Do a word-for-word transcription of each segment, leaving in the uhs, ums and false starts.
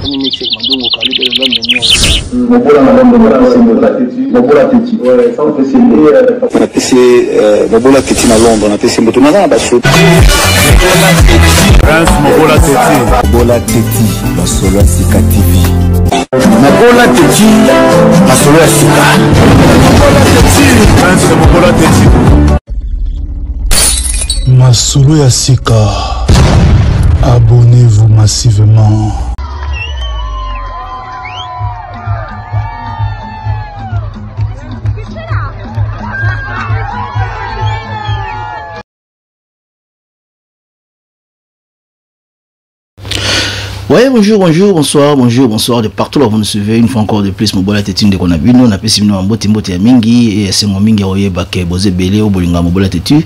Anthony Mixek Mandongo Kalibe le London Nyon. Mobola Mobola Mobola Teti. Mobola Teti. Ouais, ça on peut essayer. On a essayé Mobola Teti à Londres, on a essayé Mobola Teti. Basso. Prince Mobola Teti. Mobola Teti, Basolo Sika T V. Mobola Teti, Basolo Sika. Mobola Teti, Prince Mobola Teti. Masolo ya Sika. Abonnez-vous massivement. Ouais, bonjour, bonjour, bonsoir, bonjour, bonsoir de partout là vous nous suivez une fois encore de plus Mobola Teti de qu'on a vu nous on a passé nous en botte botte ya mingi et c'est mon mingi roye baké bozé belé au bolinga Mobola Teti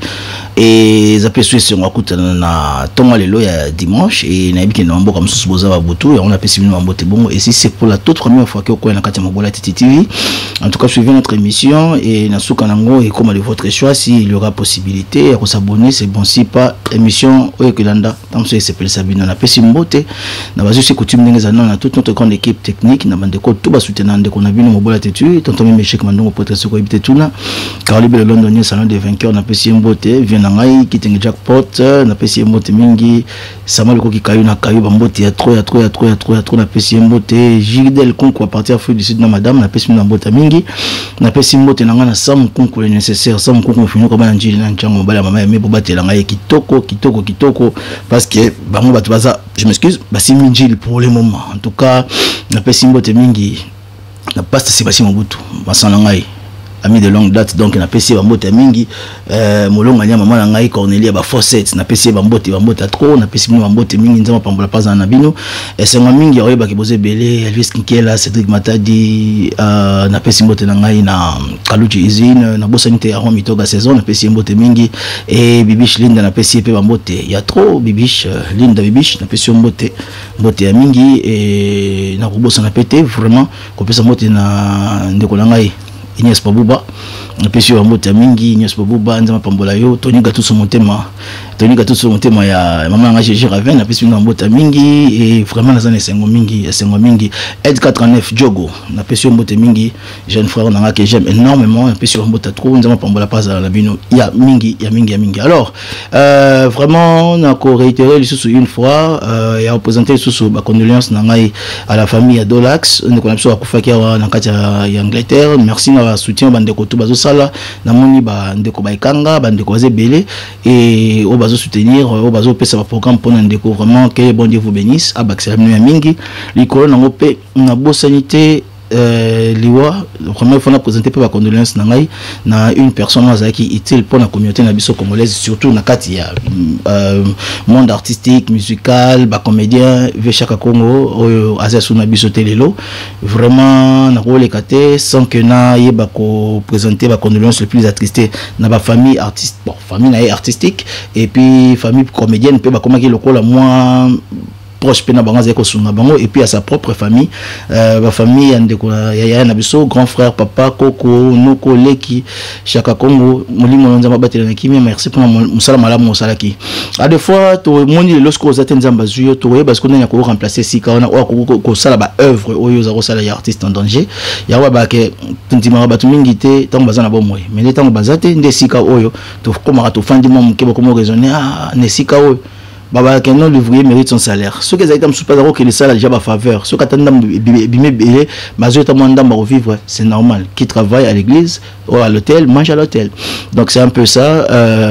et ça peut suivre sur wakuta na tonga lelo ya dimanche et na biki na mboka msusu boza ba butu et on a passé nous en botte bon et si c'est pour la toute première fois que on est na kati Mobola Teti T V en tout cas suivez notre émission et na suka nango et comme de votre choix s'il y aura possibilité à s'abonner c'est bon si pas émission oyekelanda tant que c'est s'appelle Sabine on a passé mbote na bazo c'est coutume ndenge zana na toute notre grande équipe technique na bandeko tout ba soutenant ndeko na bino Mobola Teti tonton Meshek Mandongo peut-être ce ko ibite tuna Kalibe le Londonien salon des vainqueurs na pesi mbote vient ngai kitenge jackpot na pesi mbote mingi Samuel ko ki kayu na kayu ba mbote ya trop ya trop ya trop ya trop ya trop na pesi mbote Gilles Conco à partir Afrique du Sud na madame na pesi na mbote mingi na pesi mbote na nga na Sam Conco le nécessaire Sam Conco fini ko ba na njili na nchango bala mama me bobatela ngai kitoko kitoko kitoko parce que bango batu baza je m'excuse basi minjili pour le moment en tout cas na pesi mbote mingi na paste Sébastien Mobutu basana ngai ami de longue date donc na pesi bambote mingi euh molonga nya maman ngai Cornelia ba Fosset na pesi bambote bambote trop na pesi bambote mingi nzama pambola pas na bino et c'est mingi oyeba ki boze belé Elvis Kinkela Cédric Matadi euh na pesi mbote na ngai na Kaluchi Izine na bosanité à Mitoga saison na pesi mbote mingi et Bibiche Linda na pesi pe bambote ya trop Bibiche Linda Bibiche na pesi mbote mbote ya mingi et na kobosa na pété vraiment ko pesa mbote na ndeko na ngai Ignace Pabuba na pesi wa mbote mingi Ignace Pabuba nzama pambola yo Tony Gatuso Motema Tony Gatuso Motema ya maman nga Gégé Raven na pesi na mbote mingi et vraiment na zane sengo mingi sengo mingi Ed quatre-vingt-neuf Jogo na pesi mbote mingi jeune frère na nga que j'aime énormément na pesi mbote trop nzama pambola pas la bino ya mingi ya mingi ya mingi alors euh vraiment na ko réitérer le sous une fois euh et à représenter sous ba condoléances na ngai à la famille ya Dolax on connaît ça kufaki na kati ya Angleterre merci na soutien bandeko to bazo sala na moni ba ndeko ba ikanga bandeko baze belé et au bazo soutenir au bazo pesa ba programme pour ndeko vraiment que bon Dieu vous bénisse abaxela mingi likolo na ngope na bo sanité euh liwa vraiment il faut na présenter pour la condoléance na ngai na une personne qui est utile pour la communauté na biso congolaise surtout na kati ya euh, monde artistique musical ba comédien Vechaka Congo oyo azasu na biso telelo vraiment na ko lekate sans que na yeba ko présenter ba condoléance le plus attristé na ba famille artiste bon famille na artistique et puis famille comédienne pe ba komaki lokola moi proche pena bango zeko sunga bango et puis à sa propre famille euh ba famille ndeko ya ya na biso grand frère papa koko noko leki Chaka Congo molimo nzamba batela na kimia merci pour musala malamu musala ki à des fois to moni lorsque vous êtes nzamba zuyo to parce qu'on a ko remplacer Sika on a ko sala ba œuvre oyo za ko sala ya artiste en danger ya wa ba ke ndima ba to mingité tant bazana bo moy mais tant bazate nde Sika oyo to komara to fandi mo mkebo komo raisonner ah ne Sika oyo baba que non l'ouvrier mérite son salaire ce que ça super que le salaire déjà ba faveur ce qu'attendant bimé belé mazo ta manda ba vivre c'est normal qui travaille à l'église ou à l'hôtel mange à l'hôtel donc c'est un peu ça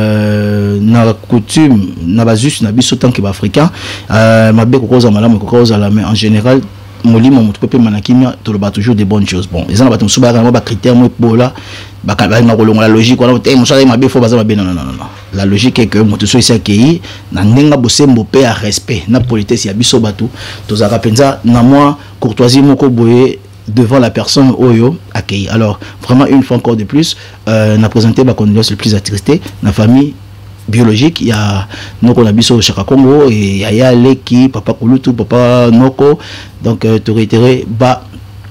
euh na coutume na ba juste na biso tant que africain euh mabe ko koza malamu ko koza la mais en général molimo mutu pepe manakimia to ba toujours des bonnes choses bon les gens ba tum suba ba critère mo bola ba ka ba ngolonga la logique on a musala mabe fo baza mabe non non non la logique est que moto so isi accueilli na ndenga bosembo pe à respect na politesse ya biso batu to za penza na moi courtoisie moko boye devant la personne oyo accueilli alors vraiment une fois encore de plus euh n'a présenté ba condoléances le plus attristé na famille biologique il y a noko na biso Chaka Congo et ya ya leki papa Kulutu papa noko donc euh, to réitérer ba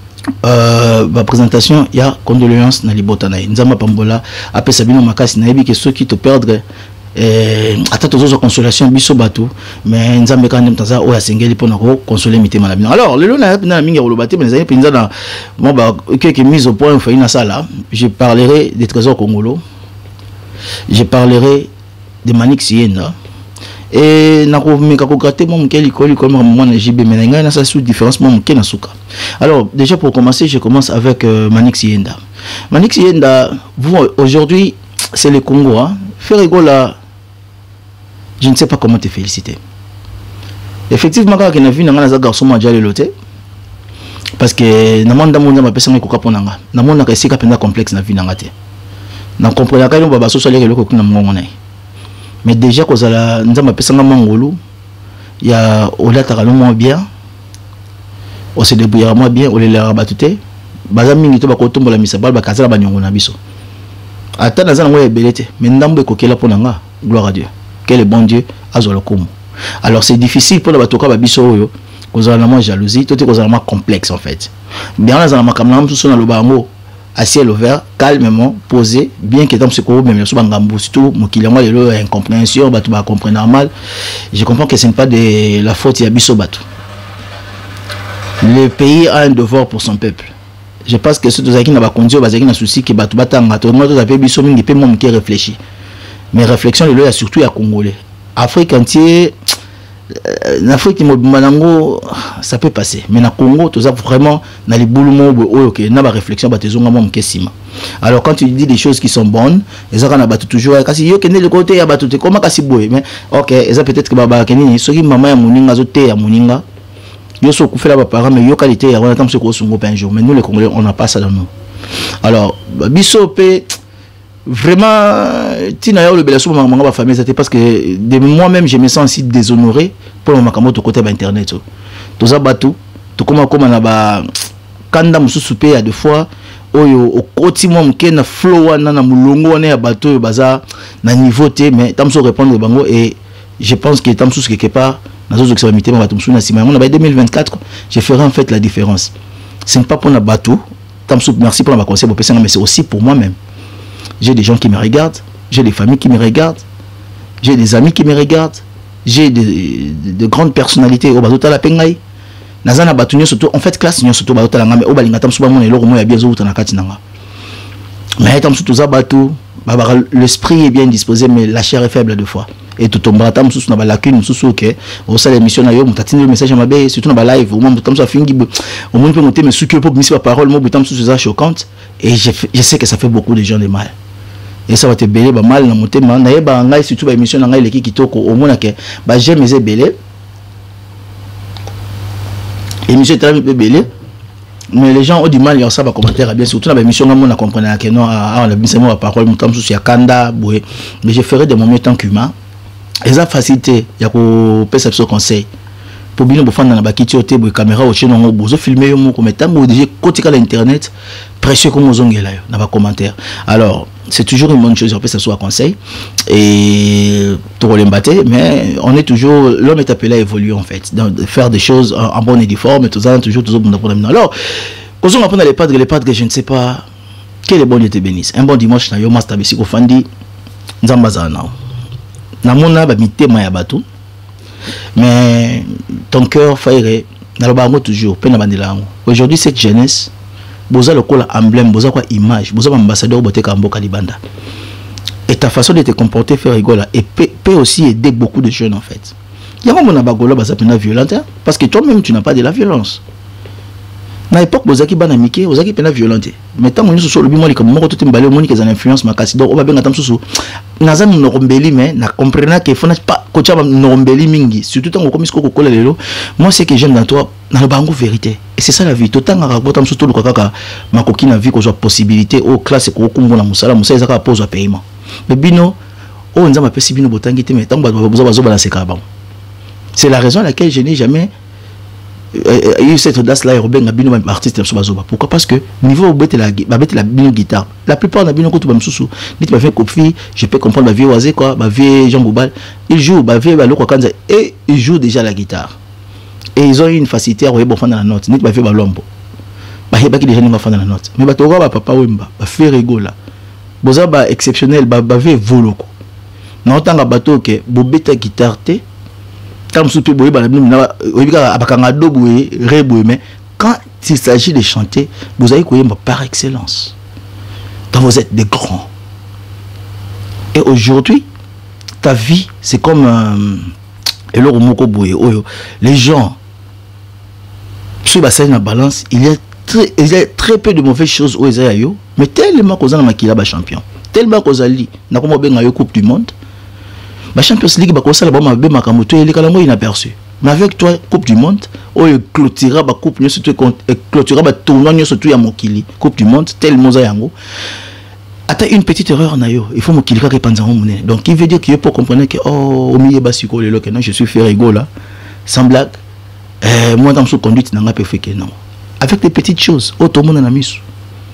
euh ba présentation il y a condoléances na libota na nzamba pambola après sabino makasi na yebi que ceux qui te perdre ata tozo consolation biso bato mais nzambe quand même taza o asengeli pona ko consoler mitema na bino. Alors lelo na na mingi olobate mais ezali penza na bon ba quelques mises au point fa ina sala. Je parlerai des trésors congolais, je parlerai de Manik Sienda et na ko meka ko gratter mon keli ko li ko mo na J B mais na na sa sous différence mon ke na suka. Alors déjà pour commencer, je commence avec euh, Manik Sienda. Manik Sienda, vous aujourd'hui c'est le Congo, hein. Ferrego là, je ne sais pas comment te féliciter. Effectivement, quand on a vu un garçon mondial loté, parce que na manda mona ma personne ko kaponanga, na mona ka sika penda complexe na vie na ngate. Na comprendre ka baba so sale le ko kuna mongo na. Mais déjà ko zala nzamba pesanga mangolo, ya olata ka lomo bien. On se débrouillera moins bien, on les la batute. Baza mingi to ba ko tombola misabal ba kazala ba nyongo na biso. Ata na zana ngoye belete, mais ndambo ko kela ponanga, gloire à Dieu. Quel est bon Dieu azolokumu. Alors c'est difficile pour la batoka ba biso oyo, kozala na moi jalousie, tout est kozala ma complexe en fait. Bien na zana makamna mso na lobango à ciel ouvert, calmement, posé, bien que dans ce cours même so bangambu surtout mokili moi lelo incompréhension, batu ba comprendre normal. Je comprends que ce n'est pas de la faute ya biso batu. Le pays a un devoir pour son peuple. Je pense que ceux qui n'ont pas conduit au bazaki na souci que batu batanga tout le monde a biso mingi pe mom qui réfléchit. Mais réflexion le là surtout à Congolais. Afrique entier l'Afrique Manango ça peut passer mais na Congo tout ça vraiment na les boulot OK na ba réflexion ba tezonga mom kesima. Alors quand tu dis des choses qui sont bonnes, les gens na batu toujours kasi yo kende le côté ya batu te comment kasi boy mais OK, ça peut-être que baba kenini soki mama ya muninga zote ya muninga yo so kufela ba parents mais yo qualité ya on attend ce ko sungo un jour mais nous les Congolais on n'a pas ça dans nous. Alors biso pe vraiment tina yo le belaso manga ba famille c'était parce que de moi-même je me sens aussi déshonoré pour mon makambo to côté ba internet to za batu to koma koma na ba kanda mususu pe ya deux fois oyo okoti mo mke na flow wana na mulongo wana ya bato baza na niveau te mais tamso répondre bango et je pense que tamso quelque part dans les extrémités ma bato na sima on a deux mille vingt-quatre je ferai en fait la différence. Ce n'est pas pour na bato tamso merci pour ma conseil mais c'est aussi pour moi-même. J'ai des gens qui me regardent, j'ai des familles qui me regardent, j'ai des amis qui me regardent, j'ai de, de, de grandes personnalités au bateau la pengai. Nazana batunyo surtout en fait classe nyo surtout bateau la ngame au balinga tam suba mon eloko mo ya bien zo na kati nanga. Mais tam surtout za bateau, l'esprit est bien disposé mais la chair est faible de fois. Et tout tombe tam sous na ba lacune sous OK. Au salle émission na yo mutatini le message mabe surtout na ba live au moment tam so fingi au monde peut monter mais sous que pour missi parole mo tam sous ça choquante et je, je sais que ça fait beaucoup de gens de mal. Et ça va te belé ba mal na motema na yeba ngai surtout ba émission na ngai leki kitoko au mona ke ba j'aime les belé émission très belé mais les gens ont du mal il y a ça ba commentaire bien surtout na ba émission na mona comprendre que non ah la mise moi parole mutam sous ya kanda boé mais je ferai de mon mieux tant qu'humain et ça facilité ya ko perception conseil pour bien pour faire dans la bakiti au table caméra au chien on bozo filmer yo moko mais tango déjà côté à l'internet précieux comme ozongela yo na ba commentaire. Alors c'est toujours une bonne chose après ça soit conseil et tout l'embaté mais on est toujours l'homme est appelé à évoluer en fait donc de faire des choses en, en bonne et due forme et tout ça toujours toujours bon problème. Alors quand on apprend les padres les padres je ne sais pas quel est bon Dieu te bénisse un bon dimanche na yo master bisiko fandi nzambazana na mona ba mitema ya bato mais ton cœur faire na lo bango toujours pe na bandela ngo. Aujourd'hui cette jeunesse boza le kola emblème boza quoi image boza ambassadeur boté kamboka libanda et ta façon de te comporter fait rigoler et peut, peut aussi aider beaucoup de jeunes en fait. Il y a un moment bagolo baza pena violent parce que toi-même tu n'as pas de la violence. Na époque bozaki bana mike ozaki pena violent mais tant on sur le bimo li comme moko tout mbale moni que ça influence makasi donc on va bien tam susu naza mnorombeli mais na comprendre que faut pas ko tcha mnorombeli mingi surtout tant ko misko ko kola lelo. Moi c'est que j'aime dans toi na le bango vérité et c'est ça la vie tout tant ngaka tam surtout ko kaka makoki na vie ko zo possibilité au classe ko kungo na musala musala ezaka pose paiement mais bino o nzama pesi bino botangi te mais tant ba bozo bazo balancer ka bango. C'est la raison à laquelle je n'ai jamais il y a cette audace là Robin a bien artiste pourquoi parce que niveau bête la bête la bien guitare la plupart n'a bien que tout ba msusu dit ba fait copie je peux comprendre ba vieux oisé quoi ba vieux Jean Boubal il joue ba vieux ba loko kanza et il joue déjà la guitare et ils ont eu une facilité à bon faire la note dit ba vieux ba lombo ba heba qui déjà ni ba faire la note mais ba to ba papa wemba ba fait rigola boza ba exceptionnel ba ba vieux voloko na otanga bateau que bobeta guitare te tam soupe boye ba na obika abakanga doboye reboye mais quand il s'agit de chanter vous avez koyemba par excellence quand vous êtes des grands. Et aujourd'hui ta vie c'est comme euh, et le moko boye oyo les gens sur la scène à balance il y a très il y a très peu de mauvaises choses au Isaïo mais tellement qu'on a makila ba champion tellement qu'on a li na komo benga yo coupe du monde ba Champions League ba kosa la ba mabe makamoto ele kala mo inaperçu mais avec toi coupe du monde o clôturera ba coupe surtout clôturera ba tournoi surtout ya mokili coupe du monde tellement za yango ata une petite erreur na yo il faut mokili ka repanza monene donc il veut dire que pour comprendre que oh au milieu basiko le que non je suis Ferrigo là sans blague euh moi dans sous conduite n'a pas fait que non avec des petites choses auto monde na misu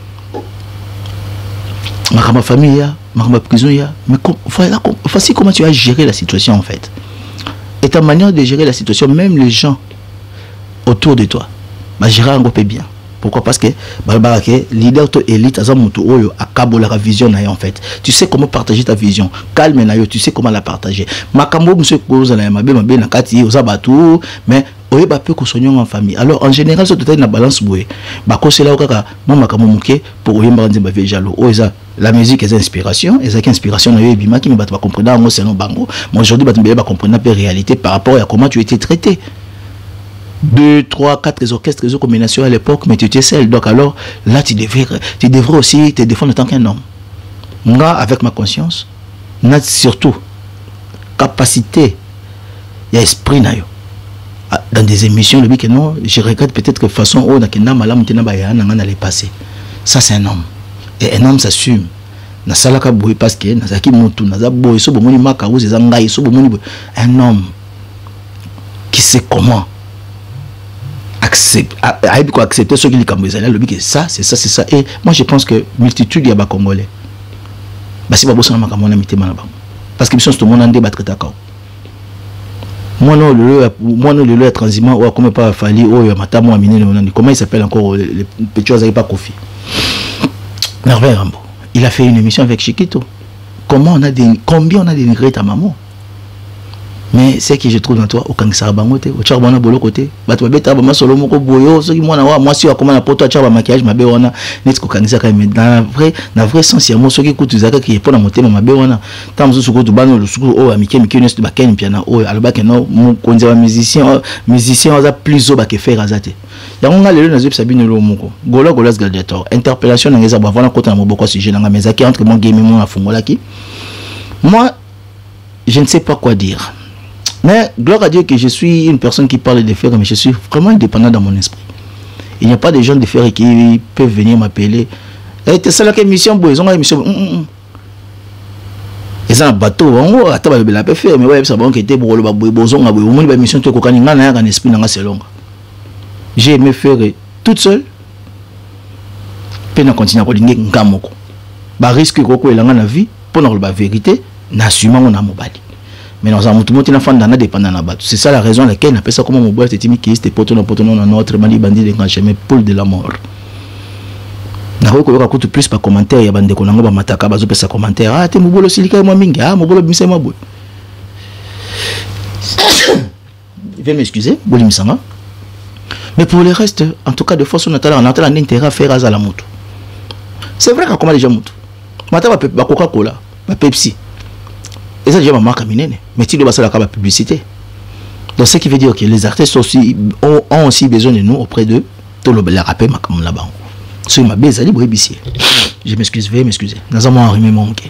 ma famille ma prison ya mais voilà voici comment tu as géré la situation en fait et ta manière de gérer la situation même les gens autour de toi bah gérer un peu bien pourquoi parce que bah que leader to élite azamuto oyo akabola la vision na en fait tu sais comment partager ta vision calme na yo tu sais comment la partager makambo monsieur koza na mabe mabe na kati ozabatu mais oye ba peu ko sonyon en famille alors en général ce total na balance boye ba ko cela okaka mo makambo muke pour oyemba nzemba vejalo oza la musique est inspiration et ça qui inspiration na yo bima qui me bat pas comprendre ngo c'est non bango moi aujourd'hui bat me ba comprendre la réalité par rapport à comment tu étais traité deux trois quatre orchestres les combinations à l'époque mais tu étais seul donc alors là tu devrais tu devrais aussi te défendre en tant qu'un homme moi avec ma conscience n'a surtout capacité il y a esprit na yo dans des émissions le que non je regrette peut-être que façon oh na kena malamu tena ba ya na les passer ça c'est un homme et un homme s'assume na salaka boy parce que na zaki mutu na za boy so bomoni maka ou za ngai so bomoni un homme qui sait comment accepter accepter ce qu'il est le que ça c'est ça c'est ça et moi je pense que multitude ya ba congolais ba si ba bossa na makamona mitema na ba parce que mission tout le monde en débat traiter ka moi non le moi non le transhumant ou comme pas fallu ou matamo aminé comment il s'appelle encore les petits choses pas Kofi Merveille Rambo il a fait une émission avec Chiquito comment on a des combien on a dénigré ta maman mais c'est que je trouve dans toi au kangisara bangote au charbona bolo côté bato beta ba masolo moko boyo so ki mwana wa moi si comment na poto chaba maquillage mabe wana net ko kangisaka mais dans vrai na vrai sens ya mo so ki kutu zaka ki pona motema mabe wana tam so ko to bano le suku o amike mike ne ba ken piano o alobaka no mo konza musicien musicien oza plus o ba ke faire azate yango nga lelo na zip sabine lo moko golo golas gladiator interpellation na ngeza ba vana kota na moboko sujet na ngeza ki entre mon game mon afungola ki moi je ne sais pas quoi dire. Mais gloire à Dieu que je suis une personne qui parle de fer, mais je suis vraiment indépendant dans mon esprit. Il n'y a pas de gens de fer qui peuvent venir m'appeler. Et c'est ça la mission, ils ont une mission. Ils ont un bateau, on va attendre la paix faire, mais ouais, ça va enquêter pour le babou, bozon, au moins la mission, tu as un esprit dans la longue. J'ai aimé faire toute seule. Peine à continuer à continuer ngamoko. Ba risque koko elanga na vie pour la vérité, n'assumant on a mobali. Mais nous avons tout le monde qui est dépendant de la batte. C'est ça la raison à laquelle on appelle ça comme mon boîte et timi qui est poton poton dans notre mali bandit de grand chemin poule de la mort. Na ko ko ko plus par commentaire ya bande ko nango ba mataka bazo pesa commentaire ah te mobolo silika moi mingi ah mobolo bimisa moi boy. Veuillez m'excuser, boli misanga. Mais pour le reste, en tout cas de force on a on a un intérêt à faire à la moto. C'est vrai qu'on comment les gens moto. Mata ba Coca-Cola, ba Pepsi. Et ça déjà ma marque minene mais tu dois passer la publicité donc ce qui veut dire que les artistes aussi ont, ont aussi besoin de nous auprès d'eux tout le la rappel ma comme là-bas sur ma baisse allez brébissier je m'excuse veuillez m'excuser nous avons arrimé mon manqué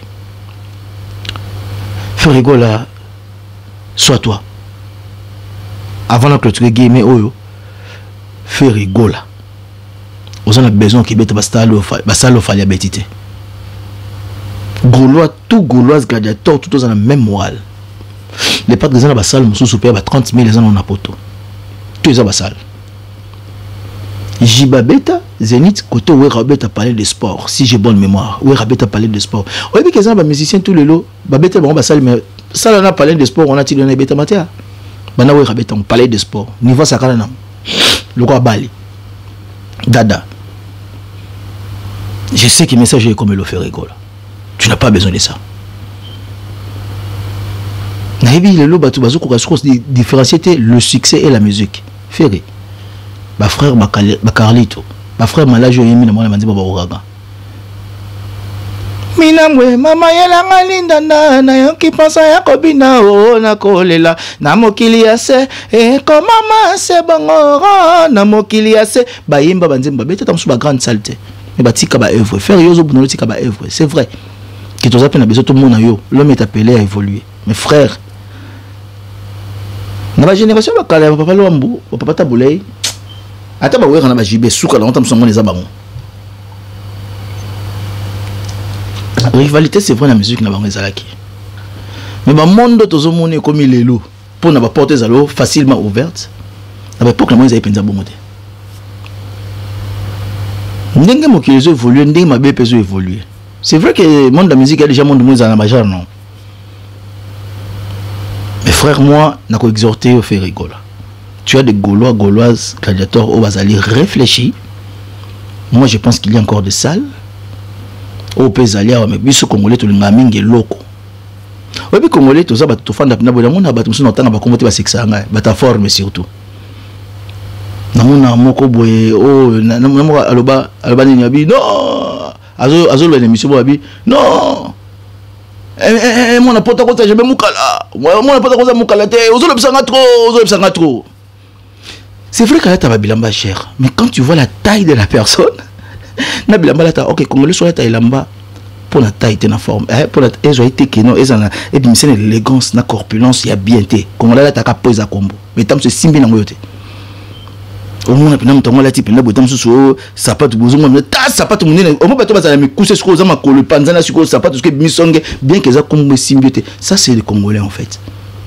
fais rigoler soit toi avant la clôture game oyo fais rigoler on a besoin qu'il bête bastalo bastalo fallait bêtité Gaulois, tout Gaulois gladiateur, tout dans la même morale. Les pattes des gens à la salle, nous sommes à trente mille, les gens en apoto. Tous les gens à la salle. Jibabeta, Zénith, côté où Rabeta parlé de sport, si j'ai bonne mémoire. Où Rabeta parlé de sport. Oui, mais les gens, les musiciens, tous les lots, Babeta, bon, salle, mais ça, on a parlé de sport, on a tiré un bêta matin. Maintenant, où Rabeta, on parlait de sport. Niveau Sakalana. Le roi Bali. Dada. Je sais que le message est comme le fait rigoler. Tu n'as pas besoin de ça. Naïbi le lo batu bazo ko différencier le succès et la musique. Ferré. Ba frère ba Carlito, ba frère Malajo yemi na mwana mandiba ba oraga. Minamwe mama yelanga linda na na yoki pensa ya kobina o na kolela na mokili ya se e ko mama se bango na mokili ya se ba yimba banzemba beta tamsu ba grande saleté. Mais ba tika ba œuvre faire yozo buno tika ba œuvre, c'est vrai. Que tous appellent besoin tout le monde yo, l'homme est appelé à évoluer. Mes frères na ba génération ba kala papa lombo papa tabulei ata ba wera na ba jibe suka na ontam songo les abango. Rivalité c'est vrai la musique na bango ezalaki. Mais ba monde tozo moni comme lelo pour na ba portes zalo facilement ouvertes. Na ba époque na moi ezali penza bongo te. Ndenge mokili zo évoluer ndenge mabe peso évoluer. C'est vrai que le monde de la musique a déjà monde moins en majeur non. Mes frères, moi, n'a qu'à exhorter au faire rigoler. Tu as des Gaulois, Gauloises, gladiateurs au Basali réfléchis. Moi, je pense qu'il y a encore des salles. Au Pézalia, mais bis Congolais, tout le monde est loco. Oui, puis Congolais, tout ça, bah tout fan d'apna bola, mon abat, tout ça, n'entend pas comment tu vas s'exanger, bah ta forme surtout. Namona moko boye, oh, namona aloba, aloba ni nabi, non, azo azo le l'émission boabi, non. Eh, mon apôtre côté je me moukala. Mon apôtre côté moukala te. Ozo le psanga trop, ozo le psanga trop. C'est vrai qu'elle a bilamba cher, mais quand tu vois la taille de la personne, na bilamba la ta OK, congolais soit la taille lamba pour la taille de la forme, eh pour la ils ont été que non, ils en et puis c'est l'élégance, la corpulence, il y a bien été. Congolais la ta ka poser combo. Mais tam se simbi na ngoyote. Au moins na pinam tongo la type na botam so sapato bozo mo ta sapato munene au moins bato bazala me coucher sur za makolo panzana sur sapato ce que misonge bien que ça comme symbiote ça c'est les Congolais en fait.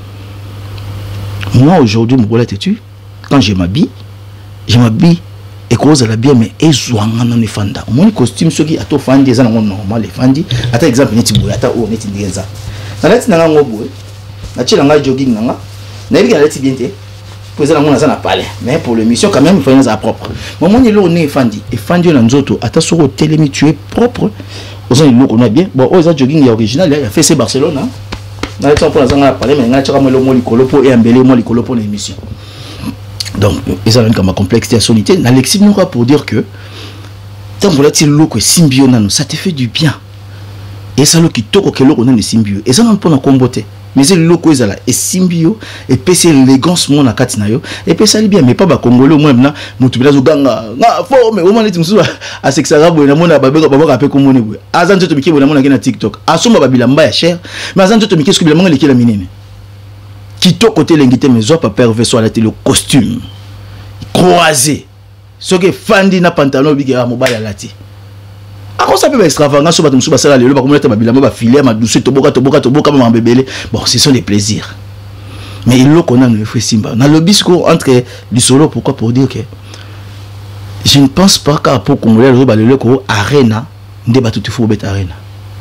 Moi aujourd'hui mon voilà tu quand je m'habille je m'habille et cause la bien mais ezwanga na fanda au moins costume ce qui ato fandi za normal les fandi ata exemple neti boya ata o neti ndenza na leti na ngo boye na chila nga jogging nga na yeli na leti bien te mais pour l'émission quand même il faut être propre. Moment il est fandi et fandi na nzoto attention au télémi tu es propre aux gens ils connaissent bien bon aux jogging original il a fait c'est Barcelone hein na le temps pour la zanga parler mais ngati kama le mo likolo po et embelé mo likolo pour l'émission donc ils ont comme complexité à solité na lexique nous pour dire que tant que là tu look symbio nano ça te fait du bien et ça le qui toko que le on est symbio et ça non pour na comboter. Mais c'est le loco ezala et symbio et puis c'est l'élégance mon na katina yo et puis ça bien mais pas ba congolais au moins na mutu bila zo ganga na fo mais au moins neti musu a sexara bo na mona ba ba ba pe komoni bo azan to miki bo na mona na TikTok asomba ba bilamba ya cher mais azan to miki ce que bilamba ngeli kila minene qui to côté l'ingité mais zo pas pervers sur la télé le costume croisé ce que fandi na pantalon bi ga mobile lati. Quand ça peut extravagant sur bateau sur basala le ba kometa ba bilamba ba filet ma douce to boka to boka to boka ma bébélé bon ce sont des plaisirs mais il le connaît le fait simba na le bisco entre du solo pourquoi pour dire que je ne pense pas qu'à pour congolais le ba le ko arena ndé ba tout faut bet arena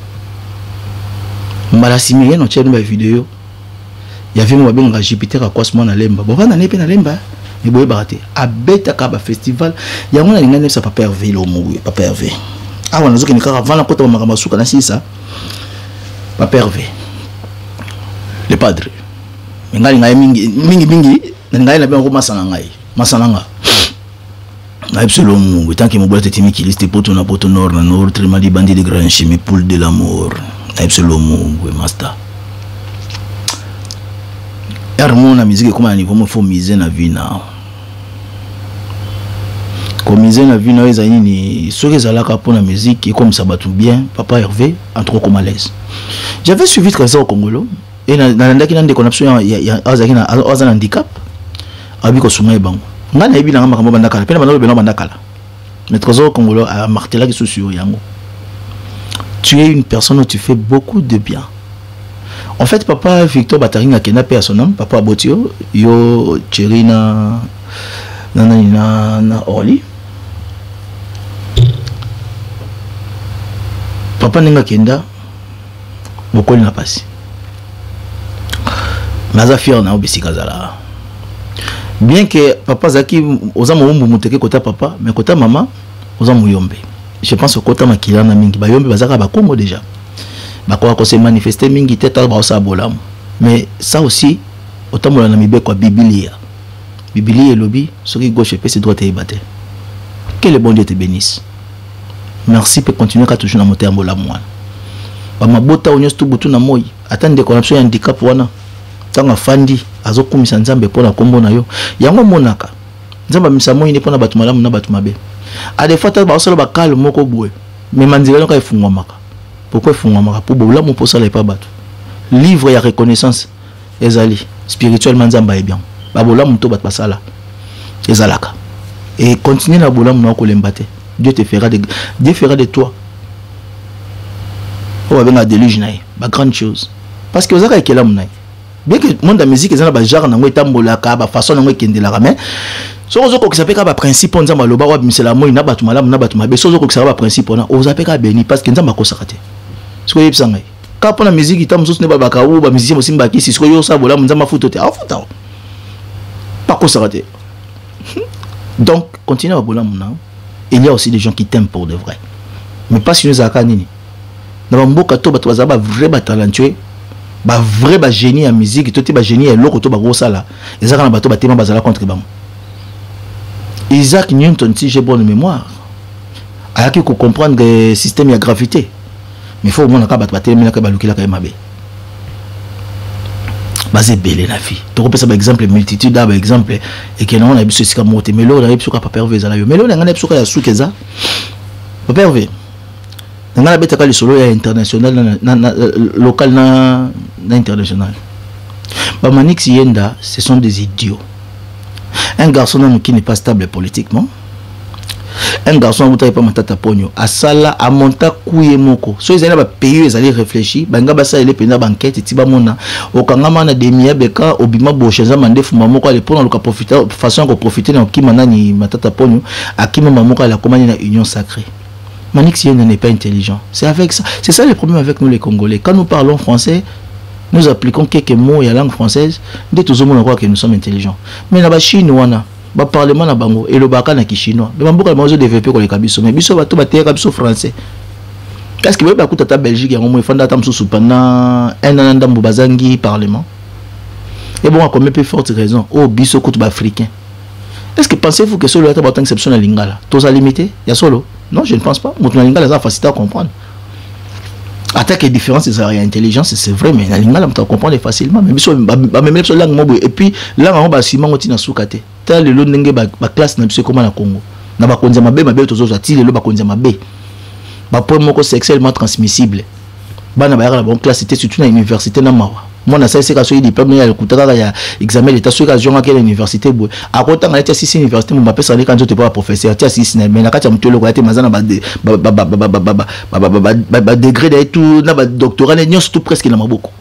mbala simien no tchène ba vidéo il y avait moi benga Jupiter à quoi ce na lemba bon va na nepe na lemba mais boye baraté a beta ka ba festival ya mona linga ne ça pas pervé le mou pas pervé. Ah on a dit que ni avant la côte on suka na sisa pas pervé le padre ngali ngai mingi mingi mingi ngai na bien ko masana ngai masana nga na absolument tant que mon boîte timi qui liste poto na poto nord na nord trimali bandi de grand chimie poule de l'amour absolument we master harmonie musique comme à niveau mo faut miser na vie na comme miser na vie na ezani ni ce que ça la pour la musique et comme ça bat tout bien papa Hervé en trop comme à l'aise j'avais suivi Trésor Congolo et na ndaki na ndeko na option ya ya azaki na azana handicap abi ko suma bango ngana ebi na makambo bandakala pena bana beno bandakala mais Trésor Congolo a martelé que sur yango tu es une personne où tu fais beaucoup de bien. En fait papa Victor Bataringa kena pe son nom papa Botio yo Cherina na na na Orly papa ninga kenda bokoli na pasi maza fier na obisi kazala bien que papa zaki oza mombu muteke kota papa mais kota mama oza muyombe je pense que kota makila na mingi bayombe bazaka ba Congo déjà ba ko ko se manifester mingi teta ba osa bolam Mais ça aussi, autant que la quoi Biblia. Biblia et lobby, ce qui gauche et c'est droit et battre. Que le bon Dieu te bénisse. Merci pour continuer à toujours dans mon terme la moi. Ba mabota onyo stu butu na moi. Attendez qu'on a besoin handicap wana. Tanga fandi azokumisa nzambe pona kombo na yo. Yango monaka. Nzamba misa moi ne pona batu malamu na batu mabe. A des fois ba osolo ba calme moko boué. Mais manzela ka ifungwa maka. Pourquoi ifungwa maka? Pour bola mon posa la pas batu. Livre ya reconnaissance ezali spirituellement nzamba est bien. Ba bola mon to bat basala. Ezalaka. Et continue na bola mon ko lembate. Dieu te fera de Dieu fera de toi. On va venir à déluge naï, ba grande chose. Parce que vous avez quel homme naï. Bien que le monde de la musique est un genre nango etambola ka ba façon nango kendela mais so zo ko s'appelle ka principe on nzamba loba wa misela moi na batu malamu na batu mabe so zo ko s'appelle principe on o s'appelle ka béni parce que nzamba ko sakate. Ce que yebisa ngai. Ka pona musique itam so ne ba ba ka ou ba musicien aussi mbaki si so yo sa bola nzamba futote a futa. Pas ko sakate. Donc continue à bola mon. Il y a aussi des gens qui t'aiment pour de vrai. Mais pas si nous avons nini. Dans mon cas, tu as un vrai talentueux, un vrai génie en musique, tu as un génie et l'autre, tu as un gros salaire. Ils ont un bateau bâtiment basé contre eux. Isaac Newton, si j'ai bonne mémoire, a acquis qu'on comprendre le système de gravité. Mais il faut au moins un bâtiment qui est là, qui est mabé. Basé belé la vie. Tu repères par exemple multitude d'ab exemple et que non on a vu ceci comme monter mais là on a vu ce qu'on pas perver ça là mais là on a vu ce qu'on a sous que ça pas perver on a bête le solo international local na international ba Manix Yenda ce sont des idiots un garçon qui n'est pas stable politiquement un garçon qui n'est pas matata pogno à sala à monta kouye moko so ils allaient payer ils allaient réfléchir banga basa ele pena banquette tiba mona okangama na demia beka obima bocheza mandefu mamoko ale pona loka profiter façon ko profiter na kimana ni matata pogno akima mamoko la komani na union sacrée. Manix Yenda n'est pas intelligent. C'est avec ça, c'est ça le problème avec nous les Congolais. Quand nous parlons français, nous appliquons quelques mots et la langue française, dès tout le monde croit que nous sommes intelligents. Mais la Chine wana ba parlement na bango et le baka na chinois mais bamboka mazo développer ko le kabiso mais biso bato baté kabiso français parce que ba kuta ta Belgique yango mo fanda tam sous pendant un an ndambo bazangi parlement et bon à combien plus forte raison oh biso kuta ba africain est-ce que pensez-vous que solo ata ba exception na lingala tous à limiter ya solo non je ne pense pas mon lingala ça facile à comprendre attaque et différence c'est ça intelligence c'est vrai mais la lingala on comprendre facilement mais biso ba même sur langue mo et puis là on ba sima ngoti na sukate le lot ndenge ba classe na biso comment na Congo na ba konza mabe mabe tozo ati le lot ba konza mabe ba point moko sexuellement transmissible bana ba la bonne classe c'était surtout na université na mawa moi na ça c'est ka so yi diplôme ya kutaka ya examen l'état so ka jonga ke université bo akota ngala tia six université mo ba pesa le kanzo te pas professeur tia six na mais na kati ya mutolo ko ate mazana ba ba ba ba ba ba degré de tout na ba doctorat ne nyos tout presque na maboko